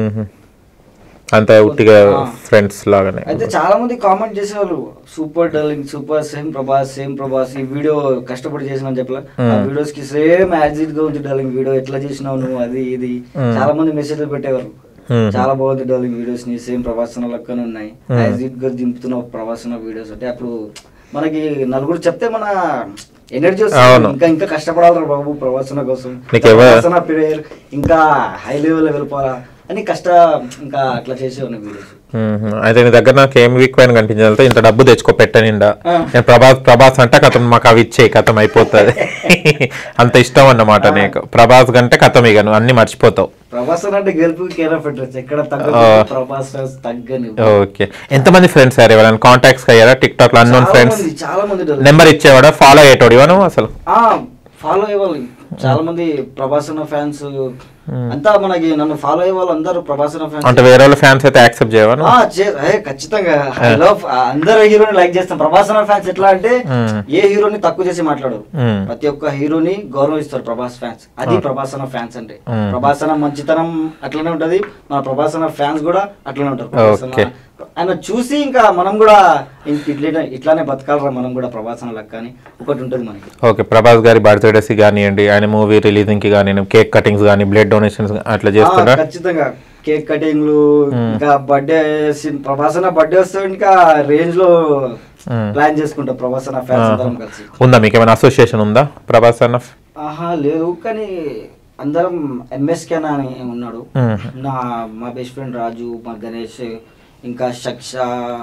అంత ఉట్టిగా ఫ్రెండ్స్ లాగానే. అయితే చాలా మంది కామెంట్ చేసేవాళ్ళు, super darling, super same Prabhas, same Prabhas, ఈ వీడియో కష్టపడి చేసిన చెప్పలే, ఆ వీడియోస్ కి సేమ్ యాజ్ ఇట్ గా ఉంది డర్లింగ్ వీడియో, ఎట్లా చేసినావు నువ్వు, అది ఇది చాలా మంది మెసేజ్లు పెట్టేవారు. చాలా బాగుంది డార్లింగ్ వీడియోస్ ని, సేమ్ ప్రవాసన లెక్కనే ఉన్నాయి, యాజ్ ఇట్ గా దింపుతున్న ప్రవాసన వీడియోస్ అంటే అప్పుడు మనకి నలుగురు చెప్తే మన ఎనర్జీ వస్తుంది, ఇంకా ఇంకా కష్టపడాలి బాబు ప్రవాసన కోసం, ప్రవాసన పీరియడ్ ఇంకా హై లెవెల్ వెళ్ళిపోవాలా అని కష్ట ఇంకా అట్లా చేసే ఉన్నాయి వీడియోస్. అయితే నీ దగ్గర నాకు ఏం వీక్ పైన కనిపించాలంటే ఇంత డబ్బు తెచ్చుకో పెట్టనిండా, నేను ప్రభాస్ ప్రభాస్ అంటే కథం మాకు అవి ఇచ్చే కథం అయిపోతుంది అంత ఇష్టం అన్నమాట నీకు ప్రభాస్ కంటే కథం ఇక నువ్వు అన్ని మర్చిపోతావు. ప్రభాస్ అంటే గెలుపు కేర్ పెట్టచ్చు, ఎక్కడ తగ్గ ప్రభాస్ తగ్గని. ఓకే, ఎంతమంది ఫ్రెండ్స్ సార్ ఎవరైనా కాంటాక్ట్స్ అయ్యారా టిక్ టాక్ లో? అన్నోన్ ఫ్రెండ్స్ చాలా మంది నెంబర్ ఇచ్చేవాడా, ఫాలో అయ్యేటోడు ఇవను అసలు? ఫాలో అయ్యేవాళ్ళు చాలా మంది ప్రభాసన ఫ్యాన్స్ అంతా, మనకి నన్ను ఫాలో అయ్యే వాళ్ళు అందరూ ప్రభాసన ఫ్యాన్స్. అంటే వేరే వాళ్ళ ఫ్యాన్స్ అయితే యాక్సెప్ట్ చేయవను? ఖచ్చితంగా అందరూ హీరోని లైక్ చేస్తాం. ప్రభాసన ఫ్యాన్స్ ఎట్లా అంటే ఏ హీరోని తక్కువ చేసి మాట్లాడరు, ప్రతి ఒక్క హీరోని గౌరవిస్తారు ప్రభాస్ ఫ్యాన్స్. అది ప్రభాసన ఫ్యాన్స్ అంటే. ప్రభాసన మంచితనం అట్లనే ఉంటది, మన ప్రభాసన ఫ్యాన్స్ కూడా అట్లనే ఉంటారు. ఆయన చూసి ఇంకా మనం కూడా ఇట్లా ఇట్లానే బతకాలరా మనం కూడా ప్రభాసన లెక్క అని ఒకటి ఉంటుంది మనకి. ఓకే, ప్రభాస్ గారి బర్త్డేస్ కానివ్వండి, ఆయన మూవీ రిలీజింగ్ కి కానీ, కేక్ కటింగ్స్ కానీ, బ్లడ్ డొనేషన్స్ అట్లా చేస్తుంటా? ఖచ్చితంగా కేక్ కటింగ్లు, ఇంకా బర్త్డే ప్రభాసన బర్త్డే వస్తే ఇంకా రేంజ్ లో ప్లాన్ చేసుకుంటాం ప్రభాసన ఫ్యాన్స్ అందరం కలిసి. ఉందా మీకు ఏమైనా అసోసియేషన్ ఉందా ప్రభాసన? ఆహా లేదు, కానీ అందరం ఎంఎస్కే అని ఉన్నాడు నా, మా బెస్ట్ ఫ్రెండ్ రాజు, మా గణేష్, ఇంకా శక్ష,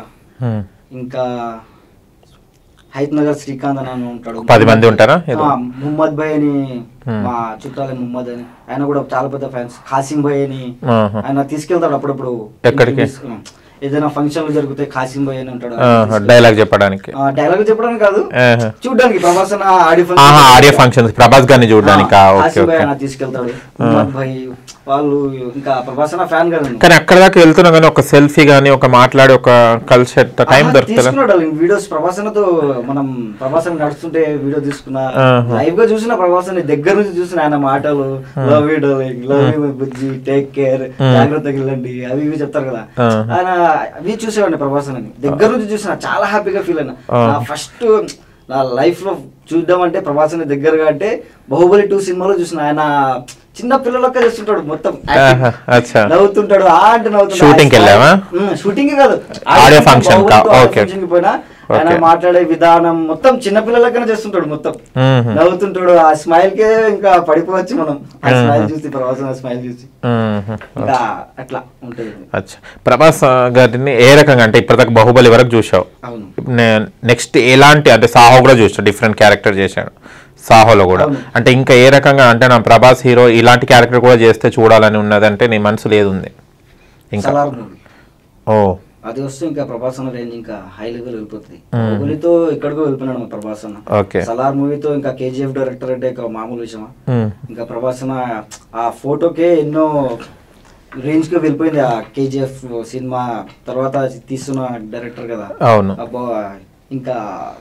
ఇంకా హైత్ నగర్ శ్రీకాంత్ అని ఉంటాడు. పది మంది ఉంటారా? ముహమ్మద్ భాయ్ అని మా చుట్టాలే ముహమ్మద్ అని, ఆయన కూడా చాలా పెద్ద ఫ్యాన్స్. ఖాసిం భాయ్ అని ఆయన తీసుకెళ్తాడు అప్పుడప్పుడు ఎక్కడికి, ఏదైనా ఫంక్షన్లు జరిగితే ఖాసిం భాయ్ అని ఉంటాడు డైలాగ్ చెప్పడానికి. డైలాగ్ చెప్పడానికి కాదు, చూడడానికి ప్రభాస్ ఆడియో ఫంక్షన్స్ ప్రభాస్ గారిని చూడడానికి తీసుకెళ్తాడు ముహమ్మద్ భాయ్ వాళ్ళు. ఇంకా ప్రభాసన ఫ్యాన్ కదా, కానీ అక్కడ దాకా వెళ్తున్నా కానీ ఒక సెల్ఫీ గానీ ఒక మాట్లాడి ఒక కలిసి టైం దొరుకుతుంది. వీడియోస్ ప్రభాసనతో మనం ప్రభాసన నడుస్తుంటే వీడియో తీసుకున్నా, లైవ్ గా చూసిన ప్రభాసన దగ్గర నుంచి చూసిన ఆయన మాటలు, love you darling, love you బుజ్జి, టేక్ కేర్, జాగ్రత్తగా వెళ్ళండి అవి ఇవి చెప్తారు కదా, ఆయన అవి చూసేవాడిని ప్రభాసన దగ్గర నుంచి చూసిన, చాలా హ్యాపీగా ఫీల్ అయినా. ఫస్ట్ నా లైఫ్ లో చూద్దాం అంటే ప్రభాసన దగ్గరగా అంటే బాహుబలి టూ సినిమాలో చూసిన, ఆయన చిన్న పిల్లలొక్క చేస్తుంటాడు మొత్తం, నవ్వుతుంటాడు, ఆ అంటే నవ్వుతుంటాడు. షూటింగ్ కాదు, ఆడియో ఫంక్షన్ పోయినా ఆయన మాట్లాడే విధానం మొత్తం చిన్న పిల్లలకనే చేస్తుంటాడు, మొత్తం నవ్వుతుంటాడు. ఆ స్మైల్ కే ఇంకా పడిపోవచ్చు మనం, ఆ స్మైల్ చూసి ప్రభాస్ స్మైల్ చూసి ఇంకా అట్లా ఉంటుంది. ప్రభాస్ గారిని ఏ రకంగా అంటే ఇప్పటిదాకా బాహుబలి వరకు చూసావు, నెక్స్ట్ ఎలాంటి అంటే సాహో కూడా చూసావు, డిఫరెంట్ క్యారెక్టర్ చేశాడు సాహోలో కూడా, అంటే ఇంకా ఏ రకంగా అంటే నా ప్రభాస్ హీరో ఇలాంటి క్యారెక్టర్ కూడా చేస్తే చూడాలని ఉన్నదంటే నీ మనసులో ఏది ఉంది? ఇంకా ఓ అది వస్తే ఇంకా ప్రభాస్ అన్న రేంజ్ ఇంకా హై లెవెల్ వెళ్ళిపోతుంది. బాహుబలితో ఎక్కడికో వెళ్ళిపోయినాడు మా ప్రభాస్ అన్న. సలార్ మూవీతో ఇంకా కేజీఎఫ్ డైరెక్టర్ అంటే ఇంకా మామూలు విషయమా, ఇంకా ప్రభాస్ అన్న ఆ ఫోటోకే ఎన్నో రేంజ్ కి వెళ్ళిపోయింది. ఆ కేజీఎఫ్ సినిమా తర్వాత తీస్తున్న డైరెక్టర్ కదా, అబ్బో ఇంకా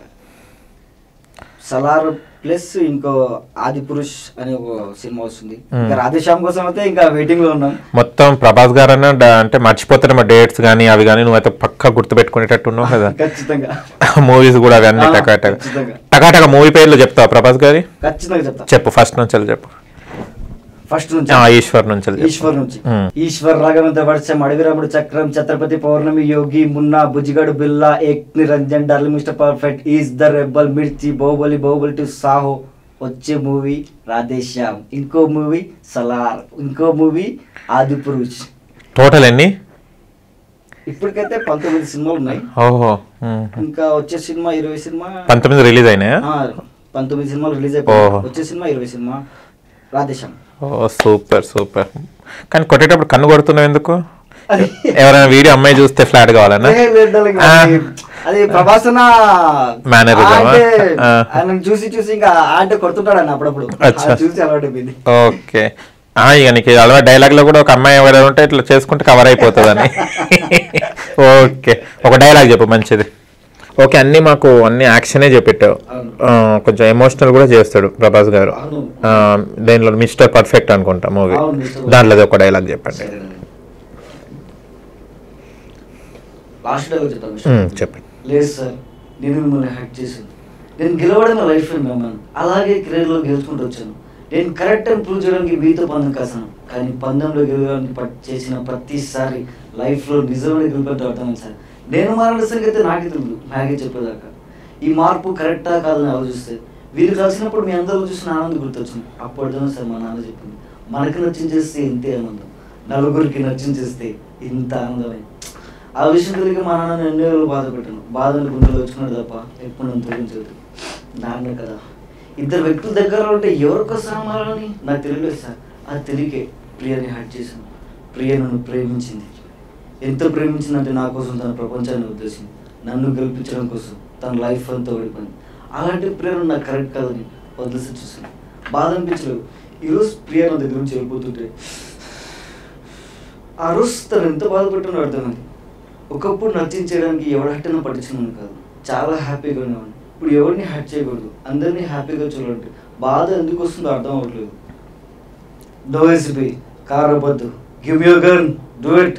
సలార్ ప్లస్ ఇంకో ఆది పురుష్ అనే ఒక సినిమా వస్తుంది, ఇంకా రాధేశ్యామ్ కోసం అయితే ఇంకా వెయిటింగ్ లో ఉన్నాం. మొత్తం ప్రభాస్ గారు అంటే మర్చిపోతారు డేట్స్ కానీ అవి కానీ, నువ్వైతే పక్క పక్కా గుర్తు పెట్టుకునేటట్టున్నావు కదా. ఖచ్చితంగా మూవీస్ కూడా అవన్నీ టకాటక టకాటక మూవీ పేర్లు చెప్తావా ప్రభాస్ గారి? ఖచ్చితంగా చెప్తా. చెప్పు ఫస్ట్ నుంచి చెప్పు. ఫస్ట్ నుంచి ఈశ్వర్ నుంచి ఈశ్వర్ నుంచి ఈశ్వర్ రాఘవేంద్ర వర్షం అడవిరాముడు చక్రం ఛత్రపతి పౌర్ణమి యోగి Munna Bujjigadu Billa Ek Niranjan darling mister perfect is the Rebel Mirchi Baahubali Baahubali to Saaho. వచ్చే మూవీ రాధేశ్యామ్, ఇంకో మూవీ సలార్, ఇంకో మూవీ ఆదిపురుష్. టోటల్ ఎన్ని? ఇప్పటికైతే పంతొమ్మిది సినిమాలు ఉన్నాయి. ఓహో. ఇంకా వచ్చే సినిమా ఇరవై సినిమా. పంతొమ్మిది రిలీజ్ అయినాయా? పంతొమ్మిది సినిమాలు రిలీజ్ అయిపోయి వచ్చే సినిమా ఇరవై సినిమా రాధేశ్యామ్. ఓ సూపర్ సూపర్. కానీ కొట్టేటప్పుడు కన్ను కొడుతున్నావు ఎందుకు? ఎవరైనా వీడియో అమ్మాయి చూస్తే ఫ్లాట్ కావాలన్నా? అది ప్రభాస్ మేనర్ ఆయన చూసి చూసి ఇంకా అంటే కొడుతుంటాడు అన్న అప్పుడప్పుడు చూసి అలవాటు అయిపోయింది. ఓకే. ఇక నీకు అలవాటు డైలాగ్ లో కూడా ఒక అమ్మాయి ఎవరైనా ఉంటే ఇట్లా చేసుకుంటే కవర్ అయిపోతుంది అని. ఓకే, ఒక డైలాగ్ చెప్పు మంచిది. ఓకే, అన్ని మాకు అన్ని యాక్షనే చెప్పెట్టావు. కొంచెం ఎమోషనల్ కూడా చేస్తాడు ప్రభాస్ గారు. దేనిలో మిస్టర్ పర్ఫెక్ట్ అనుకుంటా మూవీ, దాంట్లో ఒక డైలాగ్ చెప్పండి. చెప్పండి. లేదు సార్, నేను మిమ్మల్ని హ్యాక్ చేశాను. నేను గెలవడం లైఫ్ మిమ్మల్ని అలాగే కెరీర్లో గెలుచుకుంటూ వచ్చాను. నేను కరెక్ట్ అని ప్రూవ్ చేయడానికి మీతో పందెం కాసాను, కానీ పందెంలో గెలవడానికి చేసిన ప్రతిసారి లైఫ్లో నిజమైన గెలుపంతో అర్థమైంది సార్. నేను మారిన సంగతి నాకే తెలియదు, నాకే చెప్పేదాకా. ఈ మార్పు కరెక్టా కాదని ఆలోచిస్తే వీళ్ళు కలిసినప్పుడు మీ అందరూ చూసిన ఆనందం గుర్తొచ్చింది. అప్పటిదాకా సార్ మా నాన్న చెప్పింది, మనకి నచ్చిన చేస్తే ఇంతే ఆనందం, నలుగురికి నచ్చిన చేస్తే ఇంత ఆనందమే. ఆ విషయం తెలియక మా నాన్న ఎన్నో రోజులు బాధ పెట్టాను. బాధను గుండెలో వచ్చుకున్నాడు తప్ప ఎప్పుడు నన్ను తొలగించదు. నాన్న కదా, ఇద్దరు వ్యక్తుల దగ్గర ఉంటే ఎవరికోసం మారాలని నాకు తెలియలేదు సార్. అది తెలియకే ప్రియని హ్యాక్ చేశాను. ప్రియ నన్ను ప్రేమించింది. ఎంత ప్రేమించిందంటే నా కోసం తన ప్రపంచాన్ని ఉద్దేశించింది. నన్ను గెలిపించడం కోసం తన లైఫ్ అంతా ఓడిపోయింది. అలాంటి ప్రేరణ నాకు కరెక్ట్ కాదని వదిలేసి చూసాను. బాధ అనిపించలేదు. ఈరోజు ప్రియ నా దగ్గర నుంచి వెళ్ళిపోతుంటే ఆ రోజు తను ఎంత బాధపడుతున్నా అర్థమైంది. ఒకప్పుడు నచ్చించడానికి ఎవడ హట్టన పట్టించుకున్నాను కాదు, చాలా హ్యాపీగా ఉన్నాను. ఇప్పుడు ఎవరిని హ్యాక్ చేయకూడదు, అందరినీ హ్యాపీగా చూడాలంటే బాధ ఎందుకు వస్తుందో అర్థం అవ్వట్లేదు. డో ఎస్పీ కార్ అవ్వద్దు, give me gun, do it.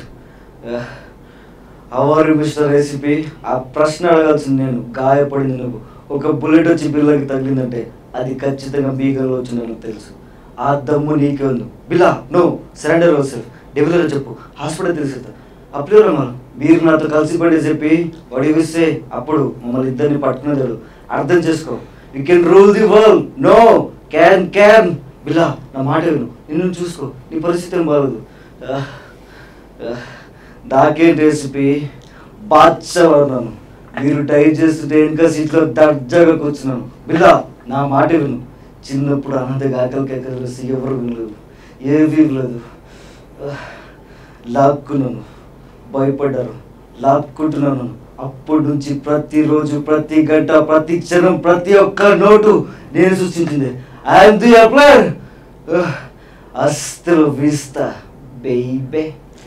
Our mister recipe, ఆ ప్రశ్న అడగాల్సింది నేను. గాయపడింది నువ్వు, ఒక బుల్లెట్ వచ్చి పిల్లలకి తగిలిందంటే అది ఖచ్చితంగా మీ గన్లో వచ్చింది నాకు తెలుసు. ఆ దమ్ము నీకే ఉంది. Billa no surrender yourself. డెవిలర్ చెప్పు, హాస్పిటల్ తెలిసేద్దా. అప్పుడు రమ్మను, మీరు నాతో కలిసి పడి చెప్పి వడివిస్తే అప్పుడు మమ్మల్ని ఇద్దరిని పట్టుకునేదాడు. అర్థం చేసుకో, you can rule the world. No can can Billa, నా మాట విను, నిన్ను చూసుకో, నీ పరిస్థితి ఏం బాగలేదు. నాకేంటి రెసిపీ, బాధ్యన్నాను. మీరు టైప్ చేస్తుంటే ఇంకా సీట్లో దర్జాగా కూర్చున్నాను. బిల్లా నా మాట విను. చిన్నప్పుడు అనంతగా ఆకలికి ఎక్కలేసి ఎవరు వినలేదు, ఏమీ లేదు. లాక్కున్నాను, భయపడ్డారు, లాక్కుంటున్నాను. అప్పటి నుంచి ప్రతిరోజు, ప్రతి గంట, ప్రతి క్షణం, ప్రతి ఒక్క నోటు నేను సృష్టించింది. I'm the applier. అస్తలు వీస్తా బేబే.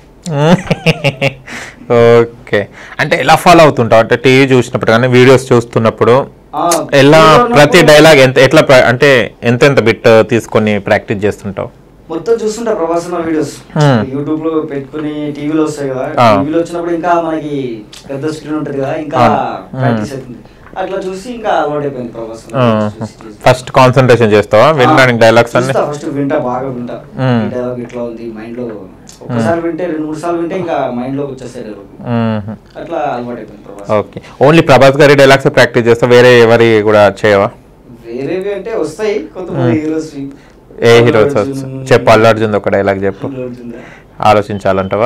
ఓకే, అంటే ఎలా ఫాలో అవుతుంటావు? అంటే టీవీ చూసినప్పుడు కానీ వీడియోస్ చూస్తున్నప్పుడు ఎలా ప్రతి డైలాగ్ ఎంత ఎట్లా అంటే ఎంత ఎంత బిట్ తీసుకొని ప్రాక్టీస్ చేస్తుంటావు? మొత్తం చూస్తుంటా ప్రభాస్ వీడియోస్ యూట్యూబ్ లో పెట్టుకుని, టీవీలో వస్తాయి కదా, టీవీలో వచ్చినప్పుడు ఇంకా మనకి పెద్ద స్క్రీన్ ఉంటది కదా, ఇంకా ప్రాక్టీస్ అవుతుంది. అట్లా చూసి ఇంకా అలవాటు అయిపోయింది ప్రభాస్. ఫస్ట్ కాన్సన్ట్రేషన్ చేస్తావా వినడానికి డైలాగ్స్ అన్ని? ఫస్ట్ వింటా, బాగా వింటా. ఈ డైలాగ్ ఎట్లా ఉంది మైండ్ లో, ఒకసారి వింటే రెండు మూడు సార్లు వింటే ఇంకా మైండ్ లోకి వచ్చేస్తాయి డైలాగ్. అట్లా అలవాటు అయిపోయింది ప్రభాస్. ఓకే, ఓన్లీ ప్రభాస్ గారి డైలాగ్స్ ప్రాక్టీస్ చేస్తా, వేరే ఎవరి కూడా చేయవా? వేరేవి అంటే వస్తాయి కొంతమంది హీరోస్. ఏ హీరోస్ చెప్పు, అల్లు అర్జున్ ఒక డైలాగ్ చెప్పు. ఆలోచించాలంటవా?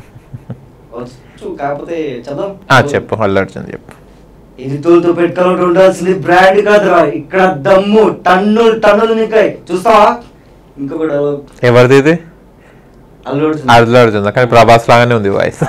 కాకపోతే చదవం. చెప్పు, అల్లు అర్జున్ చెప్పు. ఎదుగుతూ పెట్టుకోవాలంటే ఉండాల్సింది బ్రాండ్ కాదురా, ఇక్కడ దమ్ము టన్నులు టన్నులు నీకాయ్. చూస్తావా ఇంకొక డైలాగ్? ఎవరిది ఇది? అల్లు అర్జున్. అల్లు అర్జున్ కానీ ప్రభాస్ లాగానే ఉంది వాయిస్.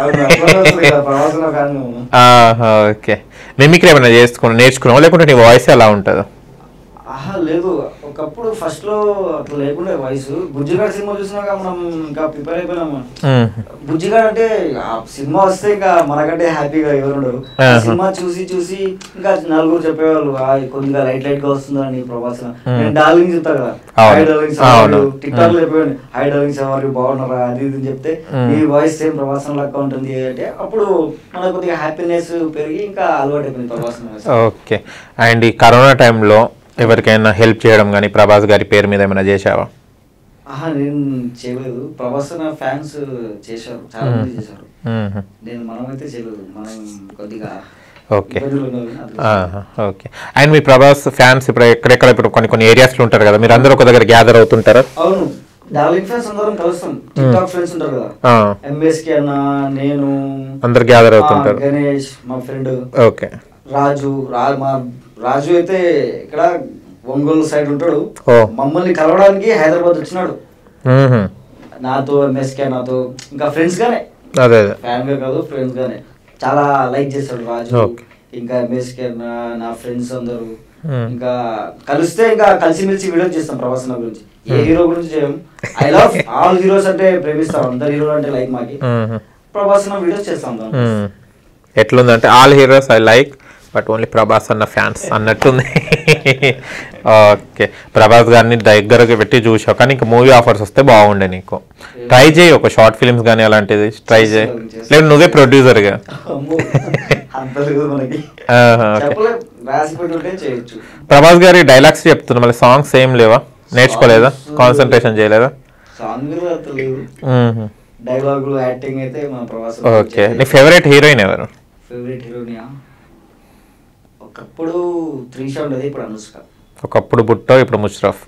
ఓకే, మిమిక్రీ ఏమైనా చేసుకున్నా నేర్చుకున్నావా, లేకుంటే నీ వాయిస్ ఎలా ఉంటుందో? ఆహా లేదు, ఒకప్పుడు ఫస్ట్ లో అట్లా లేకుండే వయసు. బుజ్జిగాడు సినిమా చూసినాక మనం ఇంకా ప్రిపేర్ అయిపోయినాము. బుజ్జిగాడు అంటే ఆ సినిమా వస్తే ఇంకా మనకంటే హ్యాపీగా ఎవరు ఉండరు. సినిమా చూసి చూసి ఇంకా నలుగురు చెప్పేవాళ్ళు కొద్దిగా లైట్ లైట్ గా వస్తుందని ప్రభాస్. నేను డార్లింగ్ చెప్తా కదా, హై డార్లింగ్స్ టిక్ టాక్ లో చెప్పేవాడిని, హై డార్లింగ్స్ ఎవరు బాగున్నారా అది ఇది చెప్తే ఈ వాయిస్ సేమ్ ప్రభాస్ లెక్క ఉంటుంది అంటే అప్పుడు మనకు కొద్దిగా హ్యాపీనెస్ పెరిగి ఇంకా అలవాటు అయిపోయింది ప్రభాస్. ఓకే. అండ్ ఈ కరోనా టైంలో ఎవరికైనా హెల్ప్ చేయడం కానీ ప్రభాస్ గారి పేరు మీద ఏమైనా చేసావా? ఆహా నేను చేయలేదు. ప్రభాస్ నా ఫ్యాన్స్ చేశారు, చాలా మంది చేశారు. నేను మనమైతే చేయలేదు, మనం కొద్దిగా ఓకే ఓకే. అండ్ మీ ప్రభాస్ ఫ్యాన్స్ ఇప్పుడు ఎక్కడెక్కడ ఇప్పుడు కొన్ని కొన్ని ఏరియాస్లో ఉంటారు కదా, మీరు అందరూ ఒక దగ్గర గ్యాదర్ అవుతుంటారా? అవును, డార్లింగ్ ఫ్యాన్స్ అందరం కలుస్తాం. టిక్ టాక్ ఫ్రెండ్స్ ఉంటారు కదా, ఎంఎస్కే అన్న, నేను, అందరు గ్యాదర్ అవుతుంటారు. గణేష్ మా ఫ్రెండ్, ఓకే, రాజు రా మా రాజు అయితే ఇక్కడ ఒంగోలు సైడ్ ఉంటాడు. మమ్మల్ని కలవడానికి హైదరాబాద్ వచ్చినాడు నాతో, ఎంఎస్కే నాతో, ఇంకా ఫ్రెండ్స్ గానే, ఫ్యాన్ గా కాదు ఫ్రెండ్స్ గానే చాలా లైక్ చేస్తాడు రాజు. ఇంకా ఎంఎస్కే నా ఫ్రెండ్స్ అందరూ ఇంకా కలిస్తే ఇంకా కలిసిమెలిసి వీడియో చేస్తాం ప్రభాస్ గురించి. ఏ హీరో గురించి చేయం, ఐ లవ్ ఆల్ హీరోస్ అంటే ప్రేమిస్తాం, అందరు హీరోలు అంటే లైక్ మాకి. ప్రభాస్ వీడియోస్ చేస్తాం. ఎట్లుందంటే all heroes I like but only Prabhas అన్న ఫ్యాన్స్ అన్నట్టుంది. ఓకే, ప్రభాస్ గారిని దగ్గరకి పెట్టి చూసావు, కానీ ఇంకా మూవీ ఆఫర్స్ వస్తే బాగుండే నీకు. ట్రై చేయి, ఒక షార్ట్ ఫిల్మ్స్ కానీ అలాంటిది ట్రై చేయి, లేదు నువ్వే ప్రొడ్యూసర్గా. ప్రభాస్ గారి డైలాగ్స్ చెప్తున్నా, మళ్ళీ సాంగ్స్ ఏం లేవా? నేర్చుకోలేదా? కాన్సన్ట్రేషన్ చేయలేదా? డైలాగులు యాక్టింగ్ అయితే మన ప్రభాస్. ఓకే, నీ ఫేవరెట్ హీరోయిన్ ఎవరు? ఫేవరెట్ హీరోయిన్ ఒకప్పుడు త్రిషా ఉండేది, ఇప్పుడు అనుష్క. ఒకప్పుడు బుట్టో, ఇప్పుడు ముష్రఫ్.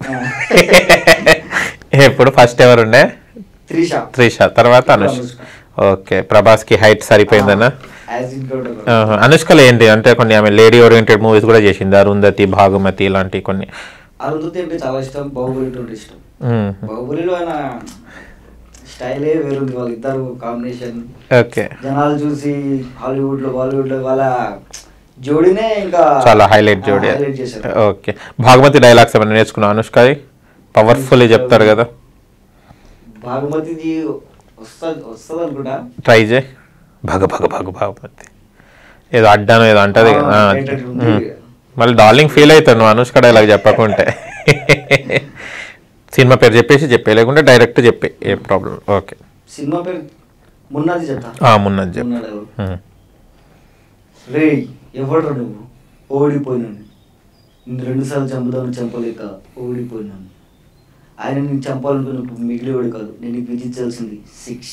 ఇప్పుడు ఫస్ట్ ఎవరు ఉండే? త్రిష. త్రిష తర్వాత అనుష్క. ఓకే, ప్రభాస్ కి హైట్ సరిపోయిందన్నా. అనుష్కలో ఏంటి అంటే కొన్ని ఆమె లేడీ ఓరియంటెడ్ మూవీస్ కూడా చేసింది, అరుంధతి, భాగమతి ఇలాంటి కొన్ని. అరుంధతి అంటే చాలా ఇష్టం, బాహుబలి అంటే ఇష్టం. బాహుబలిలో ఆయన స్టైలే వేరుంది, వాళ్ళిద్దరు కాంబినేషన్. ఓకే, జనాలు చూసి హాలీవుడ్ లో బాలీవుడ్ లో వాళ్ళ జోడీనే ఇంకా చాలా హైలైట్ జోడీ. ఓకే, భాగమతి డైలాగ్స్ ఏమైనా నేర్చుకున్నావు? అనుష్కది పవర్ఫుల్ చెప్తారు కదా. భాగమతిది వస్తుంది వస్తుంది అనుకుంటా, ట్రై చేయి. భగ భగ భగ భాగమతి ఏదో అడ్డాను ఏదో అంటది, మళ్ళీ డార్లింగ్ ఫీల్ అవుతాను నువ్వు అనుష్క డైలాగ్ చెప్పకుంటే. సినిమా పేరు చెప్పేసి చెప్పే, లేకుంటే డైరెక్ట్ చెప్పే, ఏ ప్రాబ్లం. ఓకే, సినిమా పేరు మున్నది చెప్తా. మున్నది చెప్పు. రే ఎవడు నువ్వు, ఓడిపోయినాను, నేను రెండుసార్లు చంపుదామని చంపలేక ఓడిపోయినాను. ఆయన నేను చంపాలనుకున్నప్పుడు మిగిలివాడు కాదు, నేను నీకు విధించాల్సింది శిక్ష.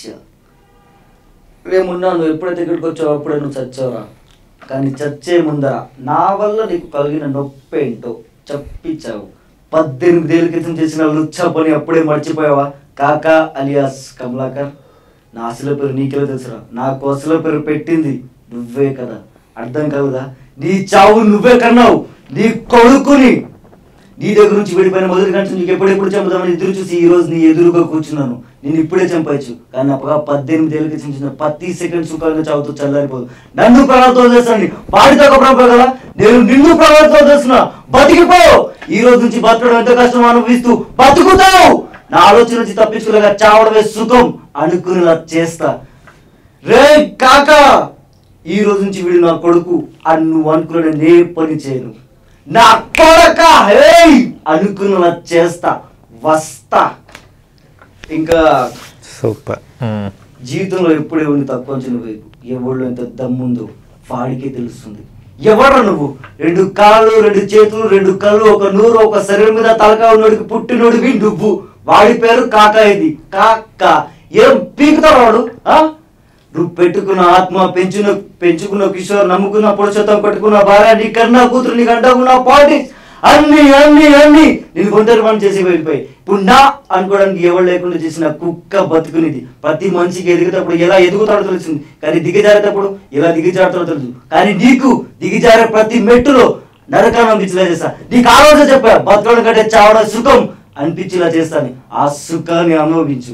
రేమున్నా నువ్వు ఎప్పుడైతే ఇక్కడికి వచ్చావు అప్పుడే నువ్వు చచ్చావురా, కానీ చచ్చే ముందర నా వల్ల నీకు కలిగిన నొప్పి ఏంటో చెప్పించావు. పద్దెనిమిది ఏళ్ళ క్రితం చేసిన లుచ్చా పని అప్పుడే మర్చిపోయావా కాకా అలియాస్ కమలాకర్? నా అసలు పేరు నీకెలా తెలుసురా, నాకు అసలు పేరు పెట్టింది నువ్వే కదా, అర్థం కాదుదా? నీ చావు నువ్వే కన్నావు, నీ కొడుకుని. నీ దగ్గర నుంచి విడిపోయిన మొదటి గంట నీకు ఎప్పుడెప్పుడు చంపుదామని ఎదురు చూసి ఈ రోజు నీ ఎదురుగా కూర్చున్నాను. నేను ఇప్పుడే చంపచ్చు, కానీ అప్పగా పద్దెనిమిది ఏళ్ళకి చంచిన ప్రతి సెకండ్ సుఖంగా చావుతో చల్లారిపోదు. నన్ను ప్రాణాలతో చేస్తాను, వాడితో ఒక ప్రభావ కదా, నేను నిన్ను ప్రాణాలతో చేస్తున్నా. బతికిపో, ఈ రోజు నుంచి బతకడం ఎంత కష్టం అనుభవిస్తూ బతుకుతావు. నా ఆలోచన నుంచి తప్పించుకోలేక చావడమే సుఖం అనుకునేలా చేస్తా. రే కాకా, ఈ రోజు నుంచి వీడు నా కొడుకు అని నువ్వు అనుకున్న నే పని చేయను. నా కొడక హే అనుకునేలా చేస్తా, వస్తా. ఇంకా సూపర్. జీవితంలో ఎప్పుడే ఉంది తక్కువ అంచనా వైపు, ఎవళ్ళు ఎంత దమ్ముందో వాడికే తెలుస్తుంది. ఎవరు నువ్వు? రెండు కాళ్ళు, రెండు చేతులు, రెండు కళ్ళు, ఒక నూరు, ఒక శరీరం మీద తలకా ఉన్నోడికి పుట్టినోడివి నువ్వు. వాడి పేరు కాకా. ఇది కాక ఏం పీకుతావు వాడు? నువ్వు పెట్టుకున్న ఆత్మ, పెంచున్న పెంచుకున్న కిషోర్, నమ్ముకున్న పురుషోత్తం, కట్టుకున్న భార్య, నీ కన్నా కూతురు, నీకు అంటున్న పాలిటిక్స్ అన్ని అన్ని అన్ని నేను ఒంటరి పని చేసి వెళ్ళిపోయి ఇప్పుడు నా అనుకోవడానికి ఎవరు లేకుండా చేసిన కుక్క బతుకునిది. ప్రతి మనిషికి ఎదిగేటప్పుడు ఎలా ఎదుగుతాడో తెలుస్తుంది, కానీ దిగజారేటప్పుడు ఎలా దిగజారుతాడో తెలుసు. కానీ నీకు దిగజారే ప్రతి మెట్టులో నరకాన్ని అనిపించేలా చేస్తా. నీకు ఆ రోజు చెప్పా, బతకడం కంటే చావడం సుఖం అనిపించేలా చేస్తాను. ఆ సుఖాన్ని అనుభవించు.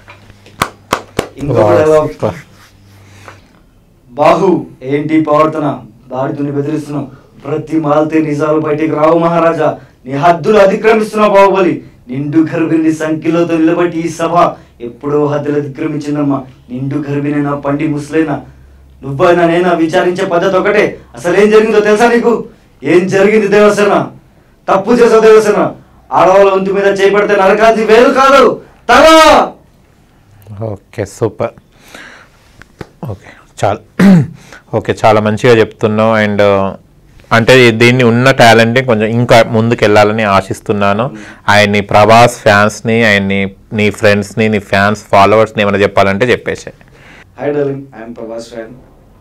ఇంకొక బాహు ఏంటి ప్రవర్తన, దాడితోని బెదిరిస్తున్నావు. ప్రతి మాల్తే నిజాలు బయటికి రావు మహారాజా. నీ హద్దులు అతిక్రమిస్తున్నావు బాహుబలి. నిండు గర్భిణి సంఖ్యలతో నిలబట్టి ఈ సభ ఎప్పుడో హద్దులు అతిక్రమించిందమ్మా. నిండు గర్భిణైనా పండి ముసలైనా నువ్వైనా నేనా విచారించే పద్ధతి ఒకటే. అసలు ఏం జరిగిందో తెలుసా నీకు? ఏం జరిగింది దేవసేన? తప్పు చేసావు దేవసేన. ఆడవాళ్ళ ఒంటి మీద చేపడితే నరకాది వేలు కాదు తల. Okay super. ఓకే చాలా ఓకే చాలా మంచిగా చెప్తున్నావు. అండ్ అంటే దీన్ని ఉన్న టాలెంట్ని కొంచెం ఇంకా ముందుకు వెళ్ళాలని ఆశిస్తున్నాను. ఆయన్ని ప్రభాస్ ఫ్యాన్స్ని ఆయన్ని నీ ఫ్రెండ్స్ని నీ ఫ్యాన్స్ ఫాలోవర్స్ని ఏమైనా చెప్పాలంటే చెప్పేసే. Hi darling, I'm Prabhas fan.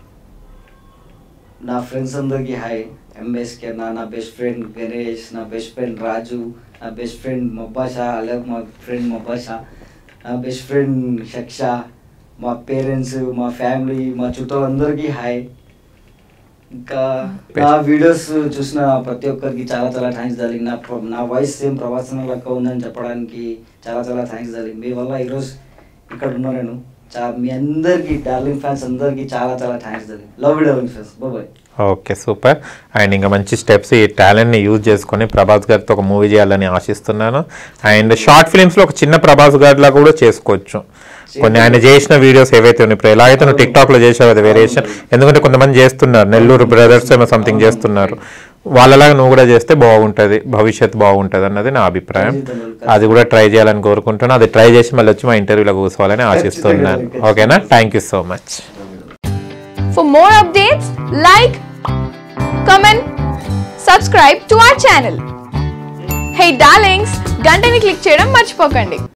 నా ఫ్రెండ్స్ అందరికీ హాయ్. ఎంఎస్కే నా నా బెస్ట్ ఫ్రెండ్ గణేష్, నా బెస్ట్ ఫ్రెండ్ రాజు, నా బెస్ట్ ఫ్రెండ్ మొబ్బాషా, అలాగే మా ఫ్రెండ్ మొబ్బాషా, నా బెస్ట్ ఫ్రెండ్ షక్ష, మా పేరెంట్స్, మా ఫ్యామిలీ, మా చుట్టాలందరికీ హాయ్. ఇంకా నా వీడియోస్ చూసిన ప్రతి ఒక్కరికి చాలా చాలా థ్యాంక్స్ డార్లింగ్. నా నా వాయిస్ సేమ్ ప్రవాసన లెక్క ఉందని చెప్పడానికి చాలా చాలా థ్యాంక్స్ డార్లింగ్. మీ వల్ల ఈరోజు ఇక్కడ ఉన్నా నేను. చా మీ అందరికీ డార్లింగ్ ఫ్యాన్స్ అందరికీ చాలా చాలా thanks darling. Love you darling fans. Bye. Okay super. And ఇంకా మంచి స్టెప్స్ ఈ టాలెంట్ని యూజ్ చేసుకొని ప్రభాస్ గారితో ఒక మూవీ చేయాలని ఆశిస్తున్నాను. అండ్ షార్ట్ ఫిల్మ్స్లో ఒక చిన్న ప్రభాస్ గారిలా కూడా చేసుకోవచ్చు. కొన్ని ఆయన చేసిన వీడియోస్ ఏవైతే ఉన్నాయి, ఇప్పుడు ఎలాగైతే నువ్వు టిక్ టాక్లో చేసావు అది వేరియేషన్. ఎందుకంటే కొంతమంది చేస్తున్నారు, నెల్లూరు బ్రదర్స్ ఏమో సంథింగ్ చేస్తున్నారు, వాళ్ళలాగా నువ్వు కూడా చేస్తే బాగుంటుంది, భవిష్యత్తు బాగుంటుంది అన్నది నా అభిప్రాయం. అది కూడా ట్రై చేయాలని కోరుకుంటున్నాను. అది ట్రై చేసి మళ్ళీ వచ్చి మా ఇంటర్వ్యూలో కూర్చోవాలని ఆశిస్తున్నాను. ఓకేనా? Thank you so much. For more updates, like, comment, subscribe to our channel. Hey darlings, గంటని click చేయడం మర్చిపోకండి.